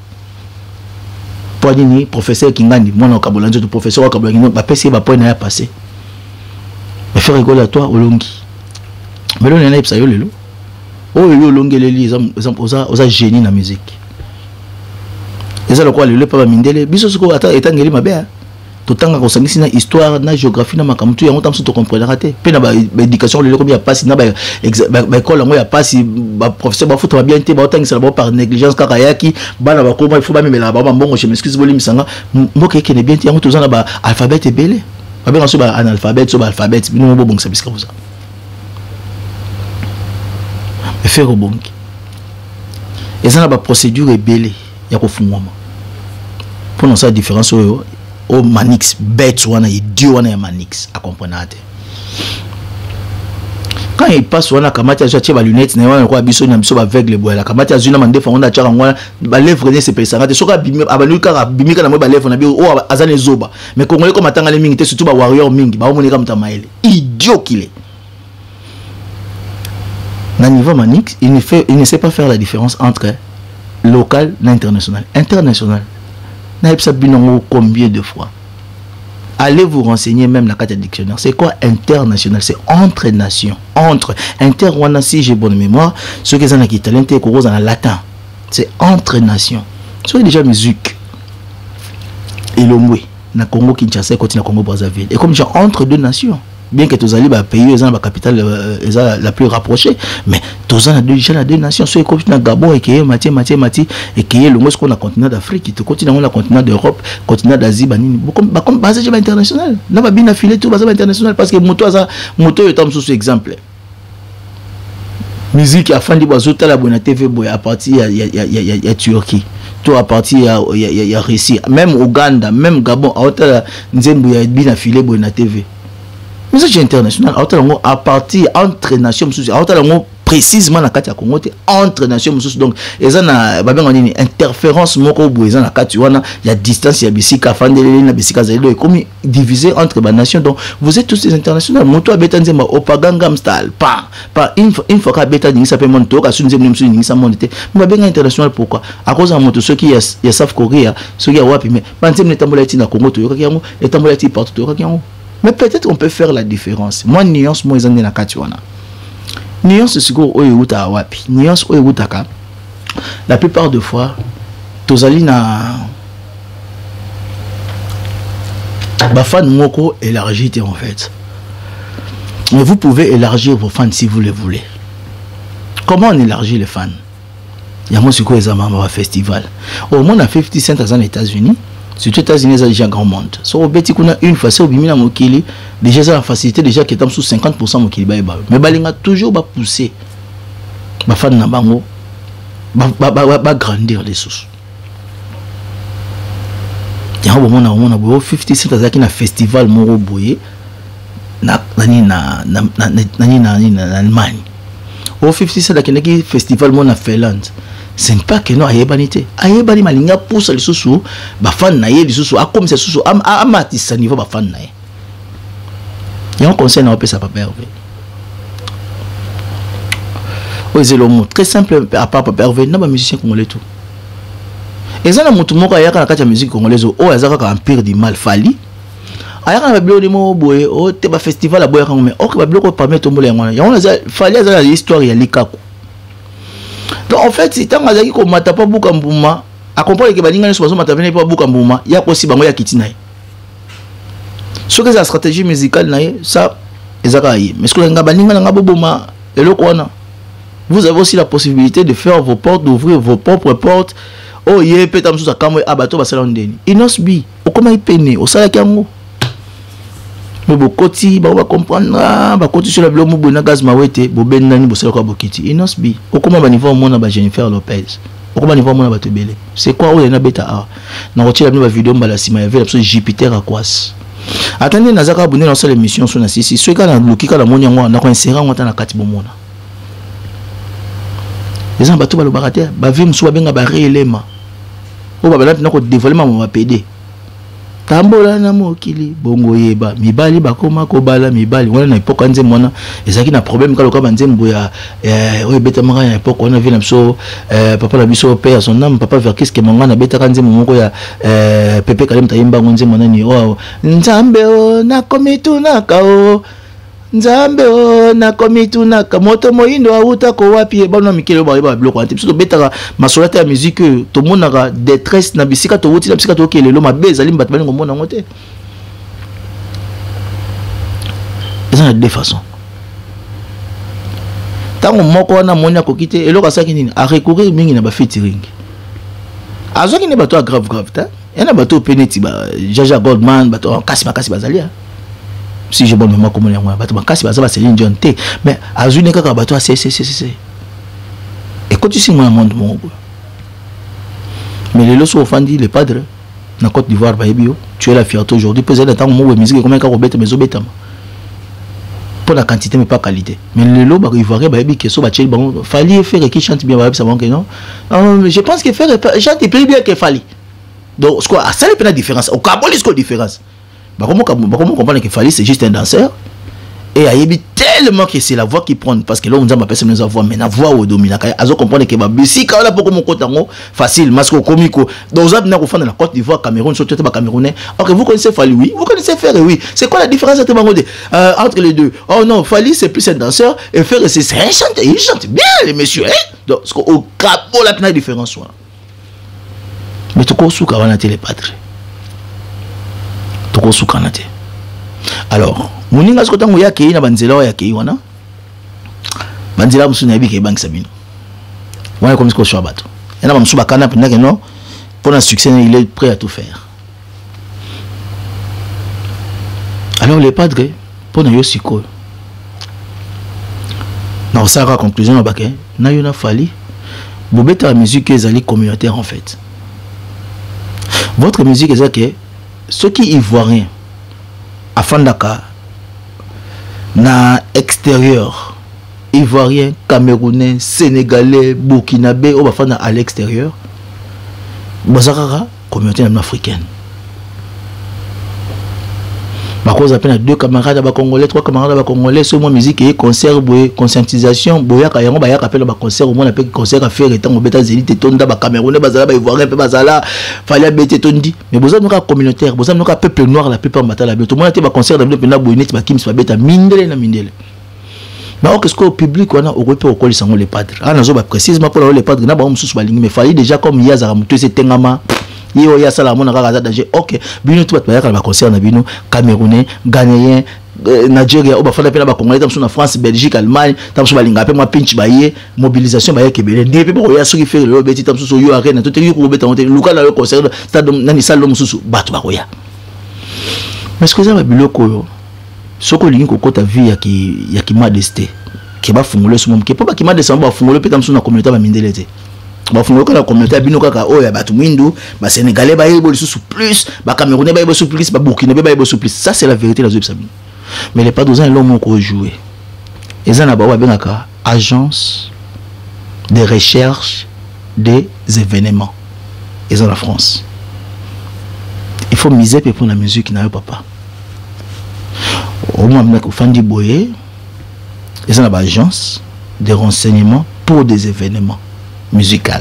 Poinini, professeur Kingani, moi on a le professeur au Kabolangi, va passer, va pas y passer. Mais faire rigoler à toi, au longi. Mais là, on a ça, yo lelo. Oh, yo longi, les exemple, aux génie dans la musique. Et ça, le quoi, le pas mindele, biso ce qu'on attend, étant gagné ma belle. Tout le temps, on s'en histoire, na géographie, na makam, tout y a un temps sur ton comprendre raté. Puis na ba éducation, le comme il y a pas si na ba école, moi il y a pas si ba professeur ba foutre bien té ba autant que ça ba par négligence car ya qui ba na ba comment il faut pas même la ba bon je m'excuse volume sanga moi qui est bien té on tous na ba alphabet et belé. Ba bien ensuite ba analphabet so ba alphabet nous bon ça bisque ça. Mais faire au bon. Et ça na ba procédure et belé ya ko fungwa. Pour nous ça différence au Manix bête wana idiot wana ya Manix à comprendre. Quand il passe wana kamati azo tia ba lunettes na wana kwa biso na biso ba aveugle boy la kamati azo na mande fa onda tchaka ngwana ba lèvre ne se pesa ngate soka bimi abanuka ka bimika na mo ba lèvre na bi o azane zoba mais congolais comme atanga les mingi te surtout ba warrior mingi ba omonika mtamaele idiot qu'il est. Na niveau Manix il ne fait il ne sait pas faire la différence entre local et international. International combien de fois? Allez vous renseigner même la carte dictionnaire. C'est quoi international? C'est entre nations. Entre. Inter, si j'ai bonne mémoire, ceux qui sont en italien, c'est en latin. C'est entre nations. Soyez déjà musique. Et l'Omwe, na Congo Kinshasa, côté na Congo Brazzaville. Et comme j'ai entre deux nations. bien que tous les pays ils ont la capitale euh, la plus rapprochée, mais tous les déjà la deux nations soit comme na Gabon et qui Mati Mati Mati et qui est le moins qu'on a continent d'Afrique, tout continent on a continent d'Europe, continent d'Asie, banini comme comme base international, n'a pas bien affilé tout base international parce que moto ça moto est un sous exemple. Musique à fin de bazota la bonne T V boy à partir il y a il y a il y a il y a Turquie. Tout à partir il y a il y a Russie, même Ouganda, même Gabon, à hauteur nzembo ya bien affilé boy na T V. Mais c'est international, à partir entre nations, à précisément la carte Congo entre nations, donc ils ont une interférence moko boy ils ont la carte il y a distance il y a bisika fandele na bisika zaido comme divisé entre les nations, donc vous êtes tous des internationaux. Moto abeta nzemba opaganga mstal pas pas une fois une fois qu'abeta ni s'appelle monto ka sunze mnimsu ni sa monité mais bien international. Pourquoi? À cause de moto ceux qui ya South Korea ceux qui wapi mais banzem netambola ti na Congo to yoka yango etambola ti partout to yoka yango. Mais peut-être on peut faire la différence. Moi, nuance, moi, ils ont la katiwana. Nuance, c'est quoi? Oyuta wapi. Nuance, oyutaka. La plupart des fois, tozali na bafan moko élargit en fait. Mais vous pouvez élargir vos fans si vous le voulez. Comment on élargit les fans? Il y a moi, c'est quoi les amants à festival. Au moins, on a cinquante cents aux États-Unis. Surtout aux États-Unis, il y a déjà un grand monde. So, une fois, c'est au bimina mokili, déjà ça la facilité déjà qui est sous cinquante pour cent mokili ba ba. Mais balinga toujours ba pousser. Ba fan na bango. Ba ba ba ba grandir les sous. Il y a un moment na on a beau cinquante cents à qui na festival moro boye na nani na na nani na na Allemagne. Au cinquante cents à qui na festival mo na Finlande. C'est pas que non ayébanité ayébani malinga pousse les sous ba fan na yé les sous a comme c'est sous am amatisa niveau ba fan na yé y a un conseil na opesa papa Hervé oui c'est le mot très simple à part papa Hervé na ba musicien congolais tout et ça na mutu moko ayaka na kati ya musique congolaise o azaka ka empire du mal fali ayaka na bablo ni mo boye o te ba festival a boya ka mais o ka bablo ko permettre tombola ngwana ya on fali azala l'histoire ya likaku. Donc en fait, si tant que ko mata pas buka mbuma, a comprendre que balinga nso mata venir pas buka mbuma, ya possible bango ya kitina. Ce que la stratégie musicale naie, ça ezaka yi. Mais ce que nga balinga nga boboma eloko wana. Vous avez aussi la possibilité de faire vos portes, d'ouvrir vos propres portes. Oh yé petam sous akamwe abato basala ndeni. Inosbi, okoma ipene, osala kango. Mais bokoti ba comprendre ba koti sur le bloc mobona gaz mawete bo benani bo sala ko bokiti inosbi okoma ba niveau mona ba Jennifer Lopez okoma niveau mona ba tebele c'est quoi o na beta a na rotila ba vidéo mbala sima ya vela so Jupiter à quoi attendez nazaka abonné dans cette émission sur na sisi so ka na lokika la monya ngwa na ko insera ngwa na kati bomona les ambato ba lo barate ba vi mso ba benga ba réelema o ba ba na ko dévoilement mo ba pédé tambola na mokili bongo yeba mibali bakoma kobala mibali wana na époque nze mona ezaki na problème kaloka banzembo ya eh o beta manga na époque wana vina biso eh papa na biso père son nom papa Verkis ke manga na beta kanze moko ya eh Pepe Kalem tayimba ngonze mona ni o nzambe o na komitu na kao nzambe o na komitu na kamoto moindo auta ko wapi e bana mikelo ba ba bloko anti biso beta masolata ya musique to monaka détresse na bisika to wuti na bisika to kelelo mabeza limba tbali ngomona ngote eza de façon tango moko na monya ko kite eloko saki nini a recourir mingi na ba featuring azoki ne bato grave grave ta ena bato peneti ba Jaja Goldman bato kasi makasi bazalia si je bonne mémoire comme les moi bato bakasi baza ba Céline Dion té mais azune kaka bato a c'est c'est c'est c'est et quand tu sais moi monde mon mais les loso offandi les padres na Côte d'Ivoire ba ebio tu es la fierté aujourd'hui peut être tant mo musique comme ka robeta mais obeta pour la quantité mais pas qualité mais le lo ba ivoirien ba ebi que so ba tchel bon fallait faire qui chante bien ba ça bon que non non je pense que faire chante plus bien que fallait donc ce quoi ça n'est pas la différence au Gabon est-ce que différence. Bah comment comment comprendre que Fally c'est juste un danseur et ayebi tellement que c'est la voix qui prend parce que là on dit ma personne nous voix mais la voix au domina azo comprendre que ba bisika là pour mon kotango facile parce que comico donc vous avez na la Côte d'Ivoire Cameroun surtout ba camerounais. OK vous connaissez Fally oui vous connaissez faire oui c'est quoi la différence entre bango euh, entre les deux. Oh non Fally c'est plus un danseur et faire c'est un chanteur il chante bien les messieurs hein donc ce au capot la petite différence soit mais tout ko souka wana télé padre toko soukanate Alors moninga ce temps ya kei na banzela ya kei wana banzela musu na bi ke bank sabino wana comme ce que choix bato et na musu bakana pina que non pour un succès il est prêt à tout faire. Alors les padres pour na yo siko na osaka conclusion na baké na yo na fali bobeta la musique ezali communautaire en fait. Votre musique est que ceux qui ivoiriens afin d'aka na extérieur ivoirien, camerounais, sénégalais, burkinabé ou bafana à l'extérieur bazakara communauté africaine. Ma cause à peine deux camarades ba congolais, trois camarades ba congolais, sur moi musique et concert boy conscientisation boya ka yango ba ya appelle ba concert au moins na pe concert à faire étant au beta zélite tonda ba camerounais bazala ba ivoirien pe bazala fallait bete tondi mais besoin de communautaire, besoin de peuple noir la plupart matala tout le monde était ba concert de pe na boynet ba kims ba beta mindele na mindele. Mais qu'est-ce que le public on a au repère au col sango les padres. Ah nazo ba précisément pour les padres na ba mususu ba lingi mais fallait déjà comme Yazara mutu c'est tengama yo ya sala mona kaka danger. OK bino tout ba ba concert na bino camerounais, ghanéen, Nigeria ou ba fala pe na ba congolais tam na France, Belgique, Allemagne, tam so ba linga pe moi pinch ba ye mobilisation ba ye kebele. Ne pe ko ya so ki faire le beti tam so yo arena tout te ko beta on te luka na le concert stade nani salle mususu batu ba ko ya. Mais ce que ça ba biloko yo soko lingi kokota vie ya ki ya ki modesté ke ba fungole so mom ke pa ba ki modesté ba fungole pe tam so na communauté ba mindelete ba fungole ka na communauté bino kaka o ya batu mwindu ba sénégalais ba yebo lisusu plus ba camerounais ba yebo lisusu plus ba burkinabé ba yebo lisusu plus. Ça c'est la vérité la zobisabino. Mais les padres ont l'homme ko jouer et na ba wa benaka agence de recherche des événements et en la France. Il faut miser pour la musique na yo papa. Au moins, Fandi Boye, ils ont une agence de renseignement pour des événements musicaux.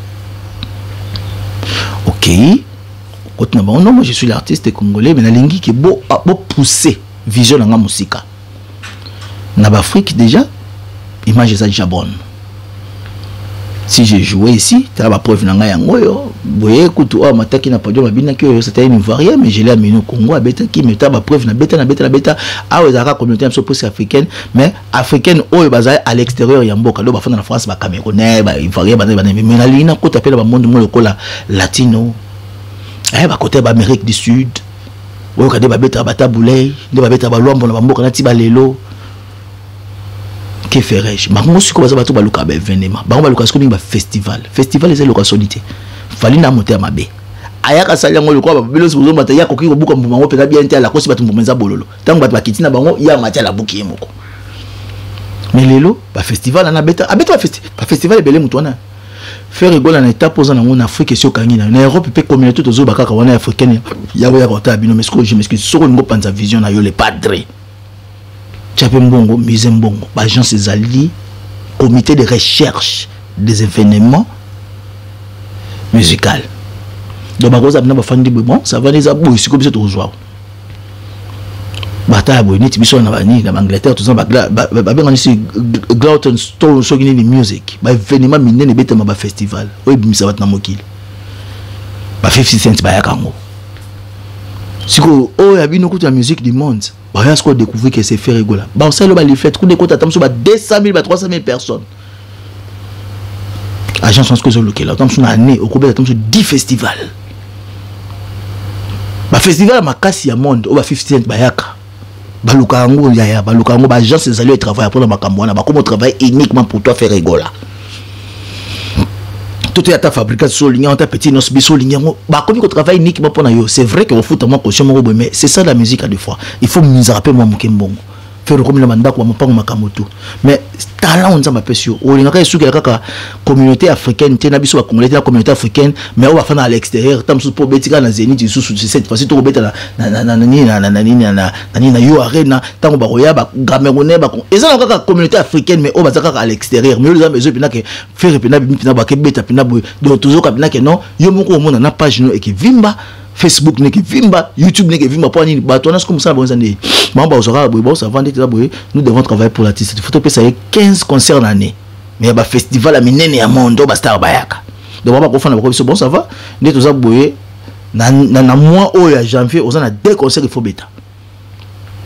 Ok. Non, moi je suis l'artiste congolais, mais la qui est beau pousser vision dans la musique. En Afrique déjà, image ça déjà bonne. Si j'ai joué ici, tu as la preuve dans la yangoyo. Boye écoute, oh ma taki na podium abina que c'était une ivoirien mais je l'ai amené au Congo à beta qui me ta la preuve na beta na beta na beta ah ouais la communauté un peu plus africaine mais africaine oh bazai à l'extérieur ya mboka do ba fana na France ba camerounais ba ivoirien ba mais na lina ko t'appelle ba monde mo lokola latino eh ba côté ba Amérique du Sud ouais ka de ba beta ba taboulay de ba beta ba lombo na ba mboka na ti ba lelo. Que ferais-je? Ma musique comme ça va tout baluka ba événement. Ba baluka ce que ba festival. Festival c'est local solité. Fallait na monter à mabe. Ayaka sali ngo lokwa ba belo sibuzo mata ya koki buka mbuma ngo peka bien tia la kosi batu mbuma za bololo. Tango batu bakitina bango ya matia la buki moko. Mais lelo ba festival na beta abeta festival. Ba festival belé mutwana. Faire rigoler na étape posant en Afrique et sur Kangina. Na Europe pe communauté tozo bakaka wana africaine. Ya ya kota bino mais ce que je m'excuse soko ngo panza vision na yo les padres. Mbongo, mise mbongo, agence Zali, comité de recherche des événements musicaux. Donc, ma cause a bien fait bon, ça va les abouiller, c'est comme ça tout joueur. Bataille boy, ni tibiso na bani, na Angleterre, tout ça, bah, bah, bah, bien ici, Glauton Stone, so gini ni music, bah événement miné ne bête ma bah festival, oui, bimisa bat na mokil, bah fifty cents bah yakango. Si ko oh ya bino koute la musique du monde. Bah rien ce qu'on découvre que c'est fait rigoler. Bah on sait le bah les fêtes coup de côté attends sur bah deux cent mille bah trois cent mille personnes. Agence ce que je local attends sur une année au cours attends sur dix festivals. Bah festival ma casse ya monde au bah fifty cent bah yaka. Bah lukango ya ya bah lukango bah agence ces alliés travaillent pour le makamwana bah comment travailler uniquement pour toi faire rigoler. Tout est à ta fabrication ligne en ta petit nos biso ligne bah comme qu'on travaille uniquement pour nayo c'est vrai qu'on fout moi caution mo mais c'est ça la musique à deux fois il faut nous rappeler moi mukembongo faire comme le mandat quoi pas makamoto mais talent on ça m'appelle sur on a quand sur kaka communauté africaine té na biso ba congolais la communauté africaine mais on va faire à l'extérieur tam sous pour betika na zénith sous sous cette fois ci to beta na na na ni na na ni na na ni na yo arena tango ba roya ba camerounais ba et ça kaka communauté africaine mais on va kaka à l'extérieur mais les gens besoin pina que faire pina pina ba ke beta pina boy donc toujours pina que non yo moko mo na page no et que vimba Facebook n'est que vimba, YouTube n'est que vimba pour ni bateau. On a comme ça bon année. Mamba osera boy bon ça vend des boy. Nous devons travailler pour l'artiste. Il faut te payer quinze concerts l'année. Mais il y a un festival à minene à Mondo Bastar Bayaka. Donc on va pas faire la bon ça va. Nous tous boy na na mois au janvier on a deux concerts il faut bêta.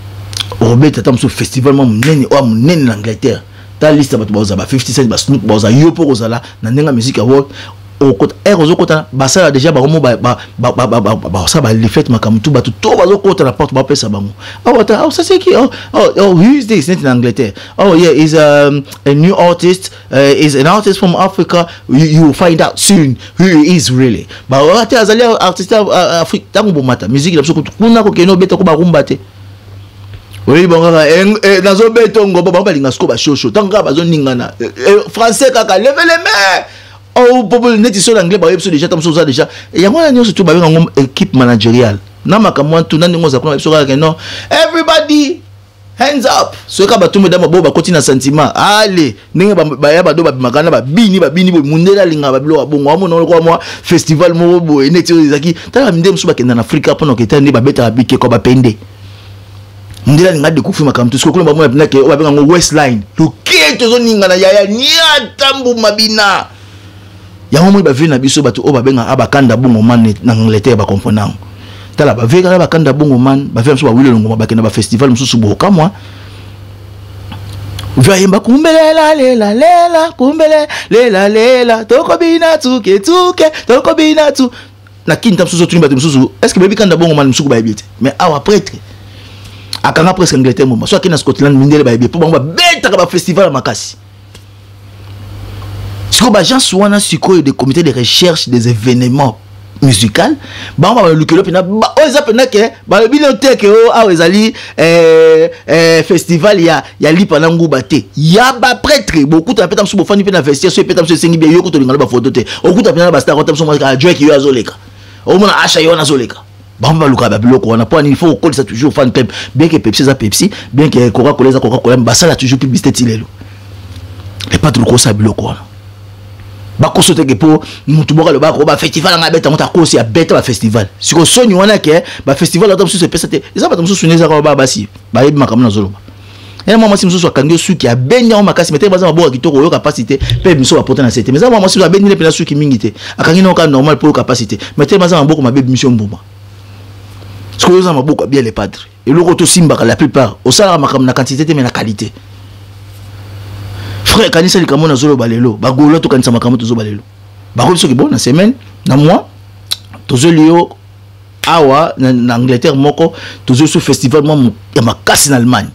Robert Tatam sur festival moi munene o munene en Angleterre. Ta liste ba to ba fifty cent ba Snoop ba za yo pour ozala na ndenga musique award au côté er ozo kota ba ça déjà ba romo ba ba ba ba ba ça ba les fêtes makamutu ba tout ba zo kota la porte ba pesa bango. Oh oh ça c'est qui? Oh oh who is this in Angleterre? Oh yeah, he's um, a new artist, uh, is an artist from Africa. You, you will find out soon who he is really. Ba ate azali artiste Afrique tango bomata musique la biso kuna ko keno beta ko ba rumbate. Oui, bon, dans un béton, on va aller dans le chocho. Tant que bazon ningana, français kaka, levez les mains. Oh, pour le net sur l'anglais, bah déjà, tam ça déjà. Et y a moi là, surtout, bah une équipe managériale. Na makamwa tout na ningo za kuna biso kaka non. Everybody, hands up. Ce ka ba tout mesdames ba continue sentiment. Allez, ninga ba ya ba do ba makana ba bini ba bini bo mundela linga ba bilo ba bongo amo no ko moi festival mo bo eneti ezaki. Tala minde mso ba kenda na Afrika pour no ketani ba beta bike ko ba pende. Ndela linga de kufi makamtu siko kule bamona pinake o babenga ngo Westline to keto zo ninga na yaya nyata mbu mabina ya momo ba vina biso bato o babenga abakanda bongo man na Angleterre ba comprendre tala ba veka ba kanda bongo man ba vema so ba wile longo ba kena ba festival mususu boka moi Vayemba kumbelela lela lela kumbele lela lela toko bina tuke tuke toko bina tu na kinta mususu tu bato mususu est-ce que baby kanda bongo man mususu ba yebite mais awa prêtre akanga presque Angleterre moment soit qui na Scotland mindele ba yebite pour ba beta ka ba festival makasi siko ba gens souvent siko des comités de recherche des événements musical ba ba lukelo pena ba oza pena ke ba bibliothèque o a ezali euh euh festival ya ya lipa na nguba te ya ba prêtre beaucoup ta peta mso bofani pena vestiaire so peta mso sengi bien yo ko to lingala ba photo te okuta pena ba star ko mso ka Drake yo azoleka o mona asha yo na zoleka ba ba luka ba biloko wana po il faut coller ça toujours fan club bien que Pepsi za Pepsi bien que Coca-Cola za Coca-Cola ba ça la toujours publicité tilelo et pas trop ça biloko wana ba kosote ke po mutu boka le ba ko ba festival nga beta mota kosi ya beta ba festival siko soni wana ke ba festival la tomsu se pesate eza ba tomsu suneza ka ba basi ba yebi makamna zolo ena mama si musu akangi suki ya benya o makasi mete baza maboka kitoko yo capacité pe biso ba porter na sete mais mama si ba benya le pena suki mingi te akangi no ka normal pour capacité mete baza maboka mabe mission mbuma siko yo za maboka bien les padres et le roto simba la plupart au sala makamna quantité te mais na qualité. Frère kanisa likamo na zolo balelo ba golo to kanisa makamo to zo balelo ba ko soki bon na semaine na mois to zo lio awa na Angleterre moko to zo sur festival mo ya makasi na Allemagne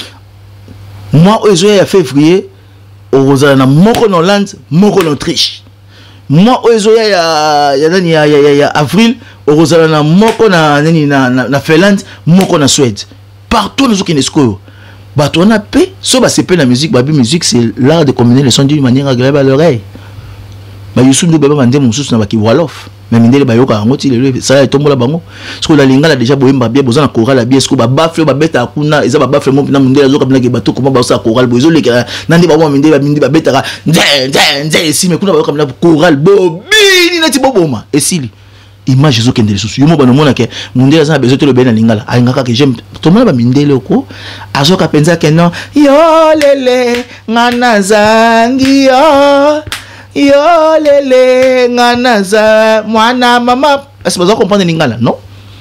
moi ozo ya février au rozana na moko na Hollande moko na Autriche moi ozo ya ya nani ya ya ya avril au rozana na moko na nani na na Finlande moko na Suède partout nous qui nesco bah on a paix so bah c'est pas la musique bah musique c'est l'art de combiner les sons d'une manière agréable à l'oreille bah yusu ndo baba mande mususu na baki wolof mais mindele ba yoka ngoti le ça tombola bango so la lingala déjà boyemba bien bozana chorale bien sko ba bafle ba beta kuna eza ba bafle mo na mindele zo kabina ke bato comment ba sa chorale bozo le nandi ba mo mindele ba mindele ba beta nze nze nze si mais kuna ba yoka na chorale bobini na ti boboma esili image zo kende susu yomo bana mona ke mundela za bezo to le bena lingala alingaka ke j'aime to mona ba mindele ko azoka penza ke non yo lele ngana zangi yo yo lele ngana za mwana mama est-ce que vous comprenez lingala non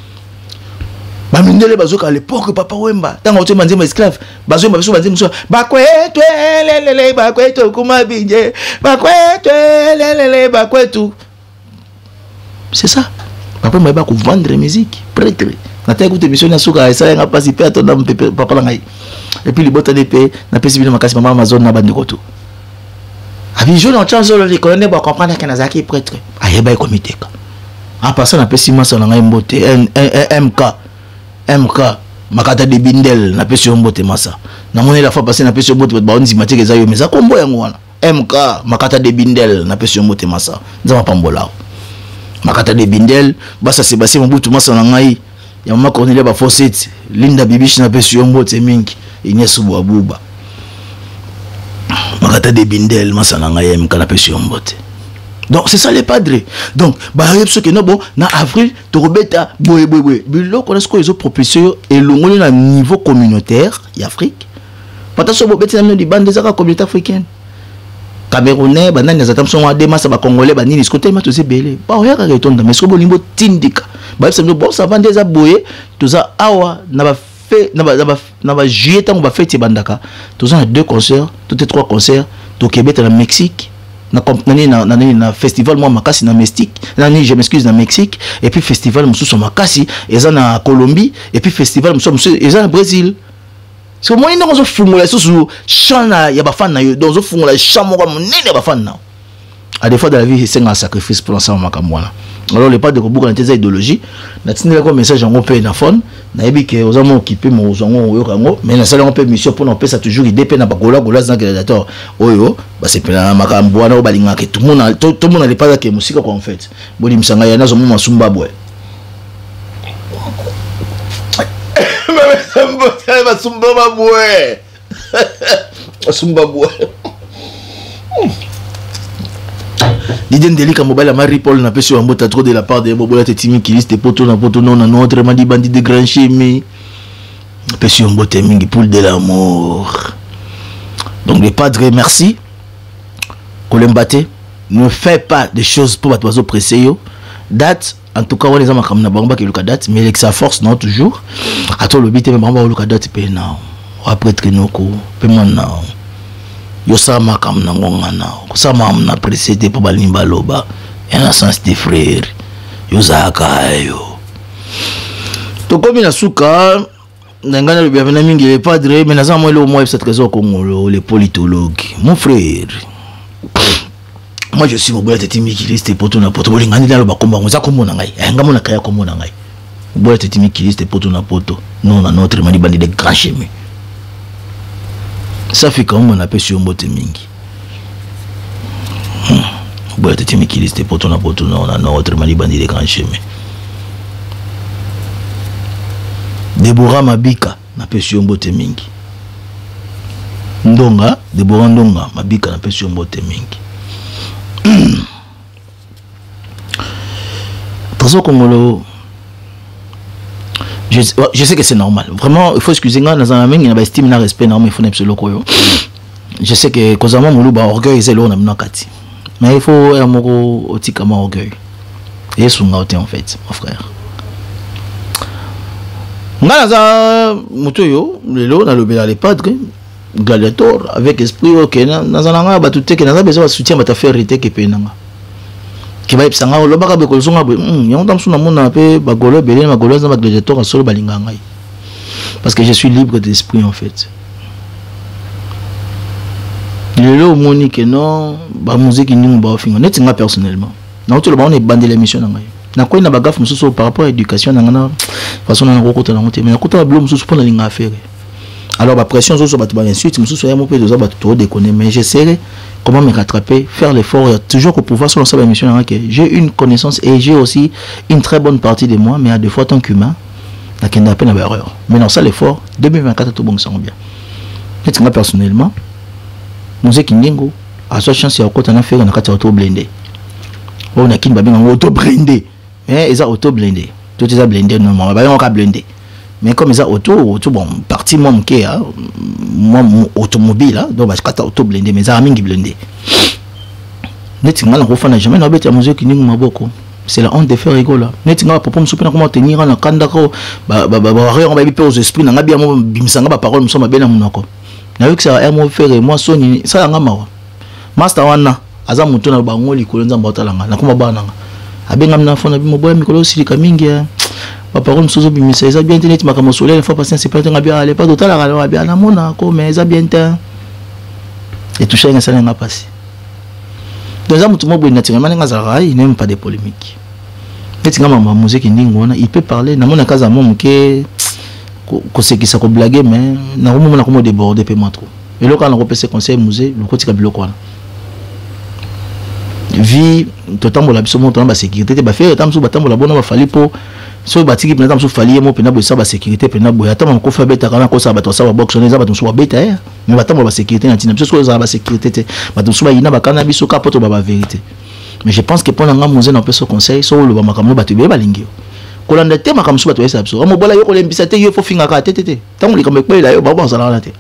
ba mindele bazoka à l'époque papa wemba tanga ote manzema esclave bazo ba biso banzema so ba kwetu lele ba kwetu kuma binje ba kwetu lele ba kwetu. C'est ça. Papa m'a pas vendre musique, prêtre. Na ta écoute émission na suka ça nga pas si pe atonda papa la ngai. Et puis les bottes de paix na pesi bino makasi mama Amazon na bande koto. Abi je non chance le connaît ba comprendre que nazaki prêtre. Aye ba comité ka. En passant na pesi masa na ngai mbote M K M K makata de bindel na pesi mbote masa. Na moni la fois passé na pesi mbote ba onzi matike za yo mais ça kombo yango wana. M K makata de bindel na pesi mbote masa. Nzama pambola. Makata de bindel basa Sébastien Mobutu masa na ngai ya mama Cornelia ba Fosset Linda Bibishi na pesi mbote mingi Ignace Bouabouba makata de bindel masa na ngai M K na pesi mbote. Donc c'est ça les padres. Donc ba ce que non bon na avril to robeta boye boye boye biloko na ce que ils ont propulsé et longoli na niveau communautaire y Afrique pata so bobeti na di bande za ka communauté africaine Camerounais banani nazatam son wa dema sa ba congolais banini skote ma to se belé ba oya ka retonda mais sko bolimbo tindika ba se no bon ça vendre za boye to za awa na ba fait na ba na ba juillet tant on va fête bandaka tous on deux concerts tous les trois concerts au Québec et au Mexique na na na na festival moi makasi na Mexique na ni je m'excuse na Mexique et puis festival mususu makasi eza na Colombie et puis festival mususu eza na Brésil. C'est moi ino zo fumula susu chana ya ba fan na yo donc zo fumula chamo kwa munene ba fan na. À des fois dans la vie c'est un sacrifice pour ensemble makamwana. Alors les pas de beaucoup dans tes idéologies na tinela ko message en pe na phone na yebi ke ozamo occupé mo ozango yo kango mais na sala on peut mission pour on peut ça toujours idée pe na bagola gola za créateur oyo ba c'est pe na makambo wana o balinga ke tout le monde tout le monde n'est pas que musique quoi en fait boni msanga ya nazo mo masumba bwe mais masumba bwe masumba bwe l'idée de l'île mobile à Marie Paul n'a pas su un mot trop de la part de Bobola Tetimi qui liste poteau na poteau non non autre m'a dit bandit de grand chimie n'a pas su un mot mingi poule de l'amour. Donc les padres merci Kolembate ne fait pas des choses pour votre oiseau pressé date en tout cas on les a marqué na bamba qui le date mais avec sa force non toujours à toi le bité mais bamba le date pe na après trinoko pe maintenant yo sama kam na ngonga na ko sama amna précédé pour balimba loba en sens des frères yo zaka yo to komi na suka ngana le bienvenu mingi le padre mais naza moi le moi cette raison congolo les politologues mon frère moi je suis Bobola Tetimi qui liste poto na poto bolingani na loba komba ngoza komona ngai ngamo na kaya komona ngai Bobola Tetimi qui liste poto na poto non na notre mani bandi de grand chemin. Ça fait comme on appelle sur mbote mingi. Bobola Tetimi qui liste poto na poto non na notre mani bandi de grand chemin. Deborah Mabika na pesi mbote mingi. Ndonga Deborah Ndonga Mabika na pesi mbote mingi. Trésor Congolo. Je, je sais que c'est normal. Vraiment, il faut excuser moi dans un même il y a estime na respect normal il faut absolument koyo. Je sais que kozama muluba orgueil c'est là on a minakati. Mais il faut un moko otikama orgueil. Et sunga ote en fait, mon frère. Nga za mutoyo lelo na lobela les padres gladiator avec esprit OK na nazanga ba tout que na besoin de soutien ba ta faire rite que penanga. Qui va epsanga lobaka be kolonga be yango tamsuna mona pe ba golo belé ma golo za ba gladiator a solo balinga ngai. Parce que je suis libre d'esprit en fait. Lelo monique non ba musique ni ba ofinga net nga personnellement. Na oto ba on est bandé l'émission ngai. Na ko ina ba gaf mususu par rapport à l'éducation na façon na kokota na ngote mais na kota ba mususu pour na linga affaire. Alors la pression sur bateau ensuite je me suis mon peu de bateau déconner mais j'essaierai comment me rattraper faire l'effort toujours pour pouvoir sur la mission que j'ai une connaissance et j'ai aussi une très bonne partie de moi mais à deux fois tant qu'humain la qui n'a peine à erreur mais dans ça l'effort deux mille vingt-quatre tout bon ça bien mais moi personnellement musique ningo à sa chance il y a encore un faire on a quatre auto blindé on a qui va bien auto blindé mais ils ont auto blindé tout ça blindé normalement bah on a blindé. Mais comme ça auto auto bon partie moi qui a moi automobile là donc parce que auto blindé mais ça mingi blindé netinga na kofana jamais na bête ya musique qui ningu maboko c'est la honte de faire rigola netinga papa msupe na comment tenir na kanda ko ba ba ba on va biper aux esprits na ngabia mo bimisanga ba parole msoma bena munoko na yo que ça air mo faire moi soni ça nga mawa master wana aza mutu na bango likolo nzamba otalanga na kuma bana abenga mna fona bimo boya mikolo silika mingi ya ma parole msozo bimisa eza bien internet makamo solaire il faut passer c'est pas bien aller pas d'autant la la bien na mona ko mais eza bien temps et tout ça ça n'a pas passé donc ça mutu mo bo naturellement nga za il n'aime pas des polémiques netinga mama musique ndingo wana il peut parler na mona kaza mo mke ko sekisa ko blaguer mais na mo mona ko mo déborder pe trop et là quand on repese conseil musée le côté biloko wana vie totambola biso monto na ba sécurité te ba faire tamso batambola bona ba fali po so batiki pena tamso fali mo pena bo sa ba sécurité pena bo ya tama ko fa beta kana ko sa ba to sa ba box neza ba to so ba beta ya mais batambola ba sécurité na tina biso so za ba sécurité te ba to so ba ina ba kana biso ka poto ba ba vérité mais je pense que pour nga moze na peso conseil so lo ba makamlo ba to be ba lingio ko landa te makamso ba to esa biso mo bola yo ko lembisa te yo fo finga ka te te te tango likambe kwela yo ba ba sala la te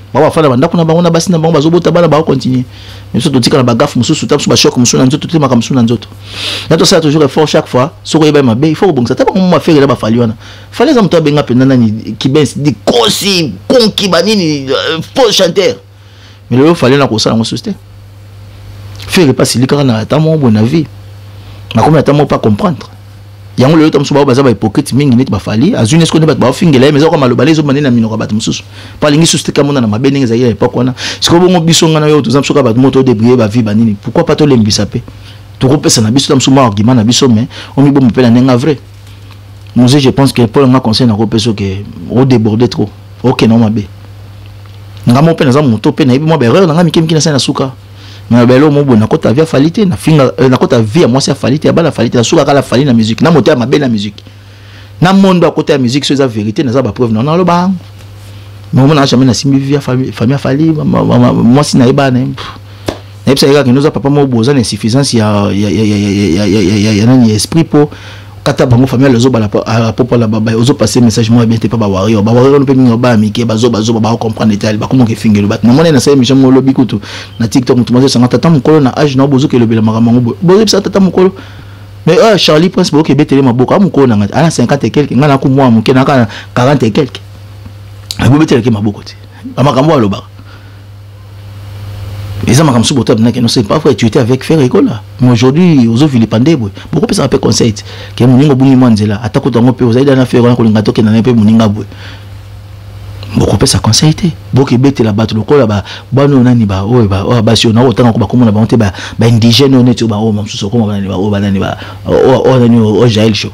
ba fa na banda kuna bango na basi na bango bazobota bana ba continuer mais surtout tika na bagaf mususu tapu ba choc mususu na nzoto te maka mususu na nzoto na to ça toujours effort chaque fois soko yeba mabe il faut bon ça ta bango ma faire là ba fali wana fallait ça mto benga penda nani ki ben di kosi konki banini faux chanteur mais le fallait na ko ça na société faire pas si likana na ta mon bon avis na comme ta mon pas comprendre yango le tom suba baza ba hypocrite mingi net ba fali azune ce qu'on ne ba fingela mais ko malobale zo manena minoko bat mususu pa lingi société kamona na mabene ngi za ile époque wana siko bongo biso ngana yo tuzam soka bat moto débrier ba vie banini pourquoi pas to lembisa pe to kopesa na biso tam suma argument na biso mais on mi bo me pela nenga vrai moi je pense que pour nga conseil na ko peso que au déborder trop OK non mabe nga mo pe na za moto pe na ibi mo ba erreur nga mikemi kina sa na suka mais belo mo bona kota via falite na finga na kota via moi c'est falite ba la falite na suka kala falite na musique na moteur ma belle na musique na monde à côté la musique c'est la vérité na za ba preuve non non le ba mais on a jamais na simbi via famille famille fali moi si na iba na na ipsa ega que nous a papa mo boza na insuffisance ya ya ya ya ya ya na esprit pour kata bango famille les oba la popo la baba ozo passer message moi bien t'es pas ba warrior ba warrior no pe mingo ba mike ba zo ba zo ba comprendre détail ba comment que fingelo bat na mona na sa émission mo lobi kutu na TikTok mutu mazo sanga tata mukolo na age na bozo ke lobela makambo bozo pisa tata mukolo mais ah Charlie Prince bo ke betele maboko mukolo na ana cinquante et quelques ngana ku moi muke na quarante et quelques abo betele ke maboko ti ba makambo aloba ils ont comme ça boto na que non c'est pas vrai tu étais avec faire école mais aujourd'hui aux villes pandé beaucoup personne appelle conseil que muningo bungi manzela atako tango pe ozaida na faire ko linga toke na pe muninga bwe beaucoup personne conseil te beaucoup bete la bato lokola ba bano nani ba o ba o ba si on a autant ko ba komona ba onte ba ba indigène on est ba o mamsuso ko ba nani ba o ba nani ba o o nani o jail show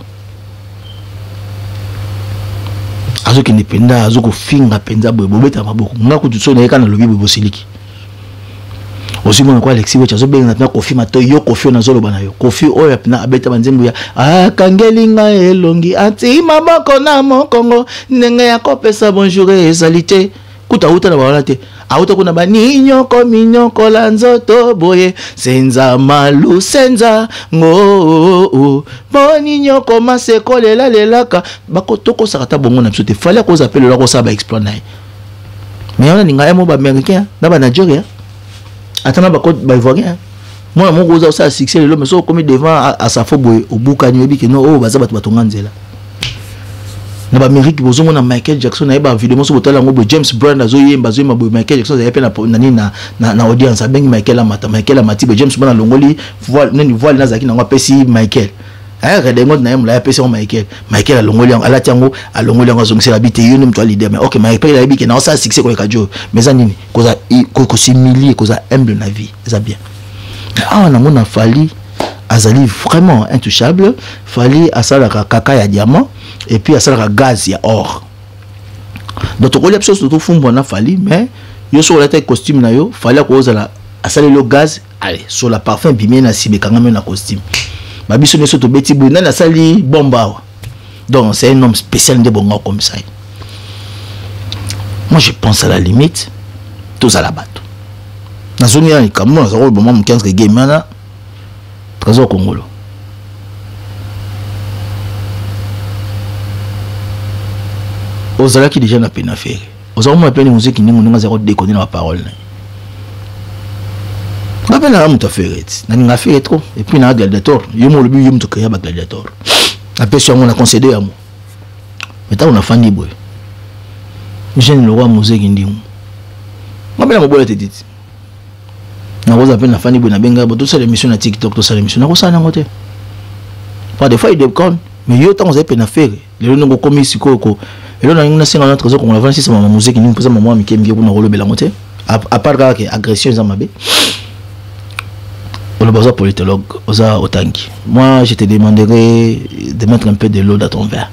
azo ki ndependa azo ko finga penza bwe bobeta maboko ngako tutso na ekana lobi bwe bosiliki aussi mon quoi Alexis we chazo benga na kofi mato yo kofi na zolo bana yo kofi oya na abeta banzembu ya ah kangelinga elongi ati maboko na mokongo ndenge ya kopesa bonjour et salite kuta uta na bawala te auta kuna bani nyoko minyoko la nzoto boye senza malu senza ngo boni nyoko maseko lela lelaka bakotoko sakata bongo na biso te fallait ko zappeler la ko sa ba exploit nae mais on a ninga ya mo ba américain na ba Nigeria attends ba code ba ivoirien moi mon gros ça succès le mais so comme devant à sa fobo au bukani obi que non oh baza bato batonga nzela na ba Amérique bozo mona Michael Jackson na ba vidéo so botala ngo James Brown azo yemba zo yemba Michael Jackson za yapena na nini na na audience abengi Michael amata Michael amati be James Brown longoli voile nani voile na zaki na ngo pesi Michael eh redengo na yemla pesi Michael Michael alongoli ala tiango alongoli ngo zongse la bite yo mto leader mais OK Michael la bite na ça succès ko kajo mais ça nini koza ko simili koza humble na vie ça bien ah na mona fali azali vraiment intouchable fali asala kaka ya diamant et puis asala gaz ya or donc to kolia chose to fumbo na fali mais yo so la tête costume na yo fali ko ozala asala le gaz allez sur la parfum bimé na sibe kanga na costume ba biso ne so to beti bu na sali bomba donc c'est un homme spécial de bon comme ça moi je pense à la limite tous à la batte na zone ya comme na zoro bon mo quinze game na trésor congolo ozala ki déjà na pena faire ozala mo pena musique ningo ninga zero déconner na parole na pena na muta faire na ninga faire trop et puis na gladiator yo mo lobi yo muto créer ba gladiator na person on a concédé à moi mais ta on a fandi boy jeune le roi musique ndingo ma pena mo bola te dit na roza pena fandi boy na benga bo tout ça l'émission na TikTok tout ça l'émission na ko ça na ngote pas des fois il déconne mais yo tant on a pena faire le ngo komi sikoko et là on a cinq ans trésor qu'on a vingt-six ma musique ni pesa maman mi kembi kuna rolo bela moté à part que agression za mabe on a besoin politologue oza otangi moi je te demanderai de mettre un peu de l'eau dans ton verre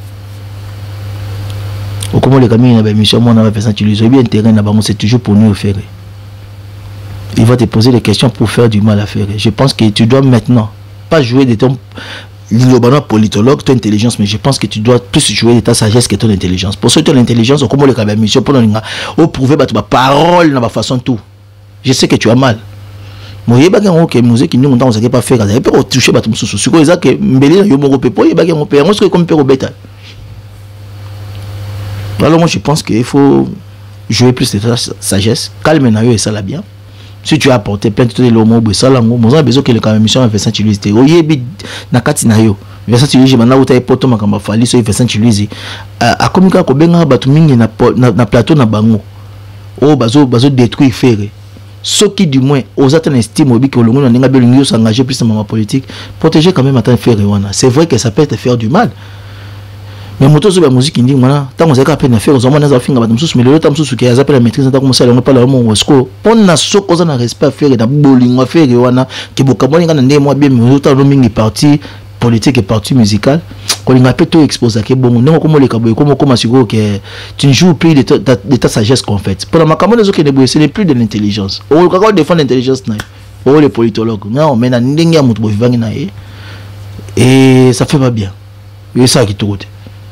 au comment les camis na ba mission moi na ba personne utiliser bien terrain na ba c'est toujours pour nous faire il va te poser des questions pour faire du mal à faire je pense que tu dois maintenant pas jouer de ton le politologue, ton intelligence, mais je pense que tu dois plus jouer de ta sagesse que ton intelligence. Pour ceux qui ont l'intelligence, comment les cabines mission pour nous prouver ta parole dans ma façon tout. Je sais que tu as mal. Moi, il y a des gens qui nous qui nous ont pas fait, ils peuvent toucher bateau sous sous. C'est ça que mbeli yo mo pepo, il y a des gens qui on se comme père au bétail. Alors moi je pense qu'il faut jouer plus de sagesse, calme na yo et ça la bien. Si tu as apporté plein de l'homo et ça lango, moi j'ai besoin que le quand même mission Vincent Chiluizi. Oyebi na kati na yo. Vincent Chiluizi bana uta epoto makamba fali so Vincent Chiluizi. A komika ko benga batu mingi na na plateau na bango. Oh bazo bazo détruire faire. Ce qui du moins aux attentes estime obi que le monde n'a pas besoin s'engager plus dans ma politique, protéger quand même attendre faire wana. C'est vrai que ça peut te faire du mal. Mais moto sur la musique indi mana tant on zaka peine faire aux hommes na finga batum sous mais le temps sous qui a appelé la maîtrise tant commencer à pas le mot wasco on na soko za na respect faire na bolingo faire wana ki bokaboni kana ndé moi bien mais autant no mingi parti politique et parti musical qu'on a peut tout exposer que bon non comme les kaboy comme comme asiko que tu ne joues plus de ta de ta sagesse qu'en fait pour la makambo les autres ne ce n'est plus de l'intelligence on quand défendre l'intelligence na oh les politologues non mais na ndenge ya mutu bovivangi na et ça fait pas bien et ça qui tout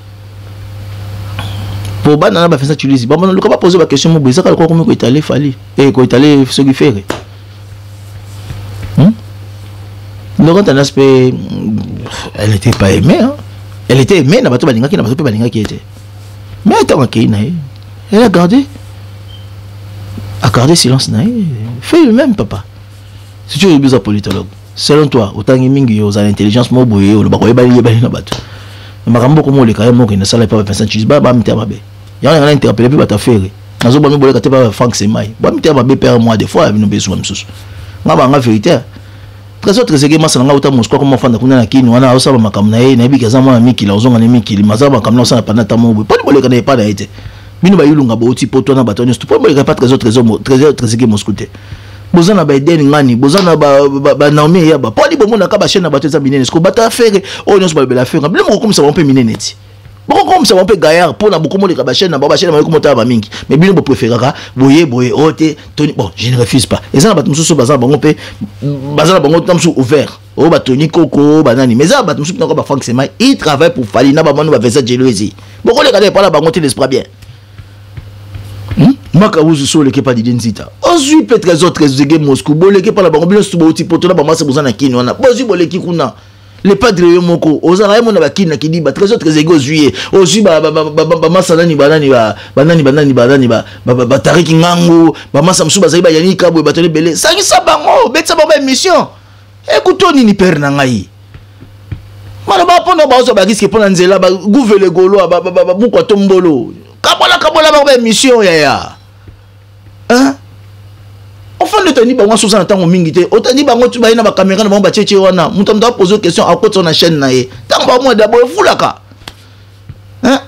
pour banana ba Vincent Chiluizi ba on ne pas poser la question mo beza ka ko ko étaler fali et ko étaler ce qui fait hmm le grand aspect elle était pas aimée hein? Elle était aimée na bato balinga ki na bato balinga ki était mais attends ki na elle a gardé a gardé silence na fait le même papa si tu es besoin politologue selon toi autant mingi yo za l'intelligence mo boye o ba ko ebali ebali na bato makambo ko mo le kaya mo ki na sala pa Vincent Chiluizi ba ba mtia mabe ya on a interpellé puis ba ta faire nazo ba mi boleka te ba Frank Semai ba mtia mabe père moi des fois nous besoin msusu ngaba nga vérité très autre c'est que moi ça nga uta Moscou comme fanda kuna na kini wana osaba makamna ye na bika za mwana miki la ozonga ne miki mazaba makamna osana pana ta mo po boleka na pa na ete bino ba yulunga ba oti poto na bato nysto po boleka pas très autre très autre c'est que Moscou te bozana ba Eden ngani bozana ba ba Naomi ya ba po di bomona ka ba chaîne na bato za minene sko bata faire o nyos ba bela faire bile mo comme ça on peut minene ti bon comme ça on peut gaillard pour na beaucoup mo le ka ba chaîne na ba chaîne na ko mota ba mingi mais bino bo préférera boye boye ote Tony bon je ne refuse pas et ça ba mususu baza bango pe baza bango tamsu ouvert o ba Tony Koko banani mais ça ba mususu na ko ba Frank Semai il travaille pour Fali na ba manu ba Vincent Chiluizi beaucoup le ka pas la bango te l'esprit bien maka uzu so le ke pas d'identité ozui peut très autres zege Moscou bo le ke pas la bango bilo subo ti poto na ba masa bozana kini wana bozi bo le ki kuna le padre yo moko ozala ye mona ba kini na kidi ba très autres zege ozuye ozui ba ba ba masa nani banani ba banani banani banani ba ba tariki ngangu ba masa msuba zai ba yani kabwe ba tole bele sangi sa bango betsa ba émission écoutoni ni père na ngai mana ba pona ba ozo ba risque pona nzela ba gouvele golo ba ba ba mukwa tombolo kabola kabola ba émission ya ya hein enfin de tenir bango soixante ans mingi te otani bango tu ba ina ba caméra na bango ba tchétché wana mutu mta poser question à côté na chaîne na ye tant ba moi d'abord fulaka hein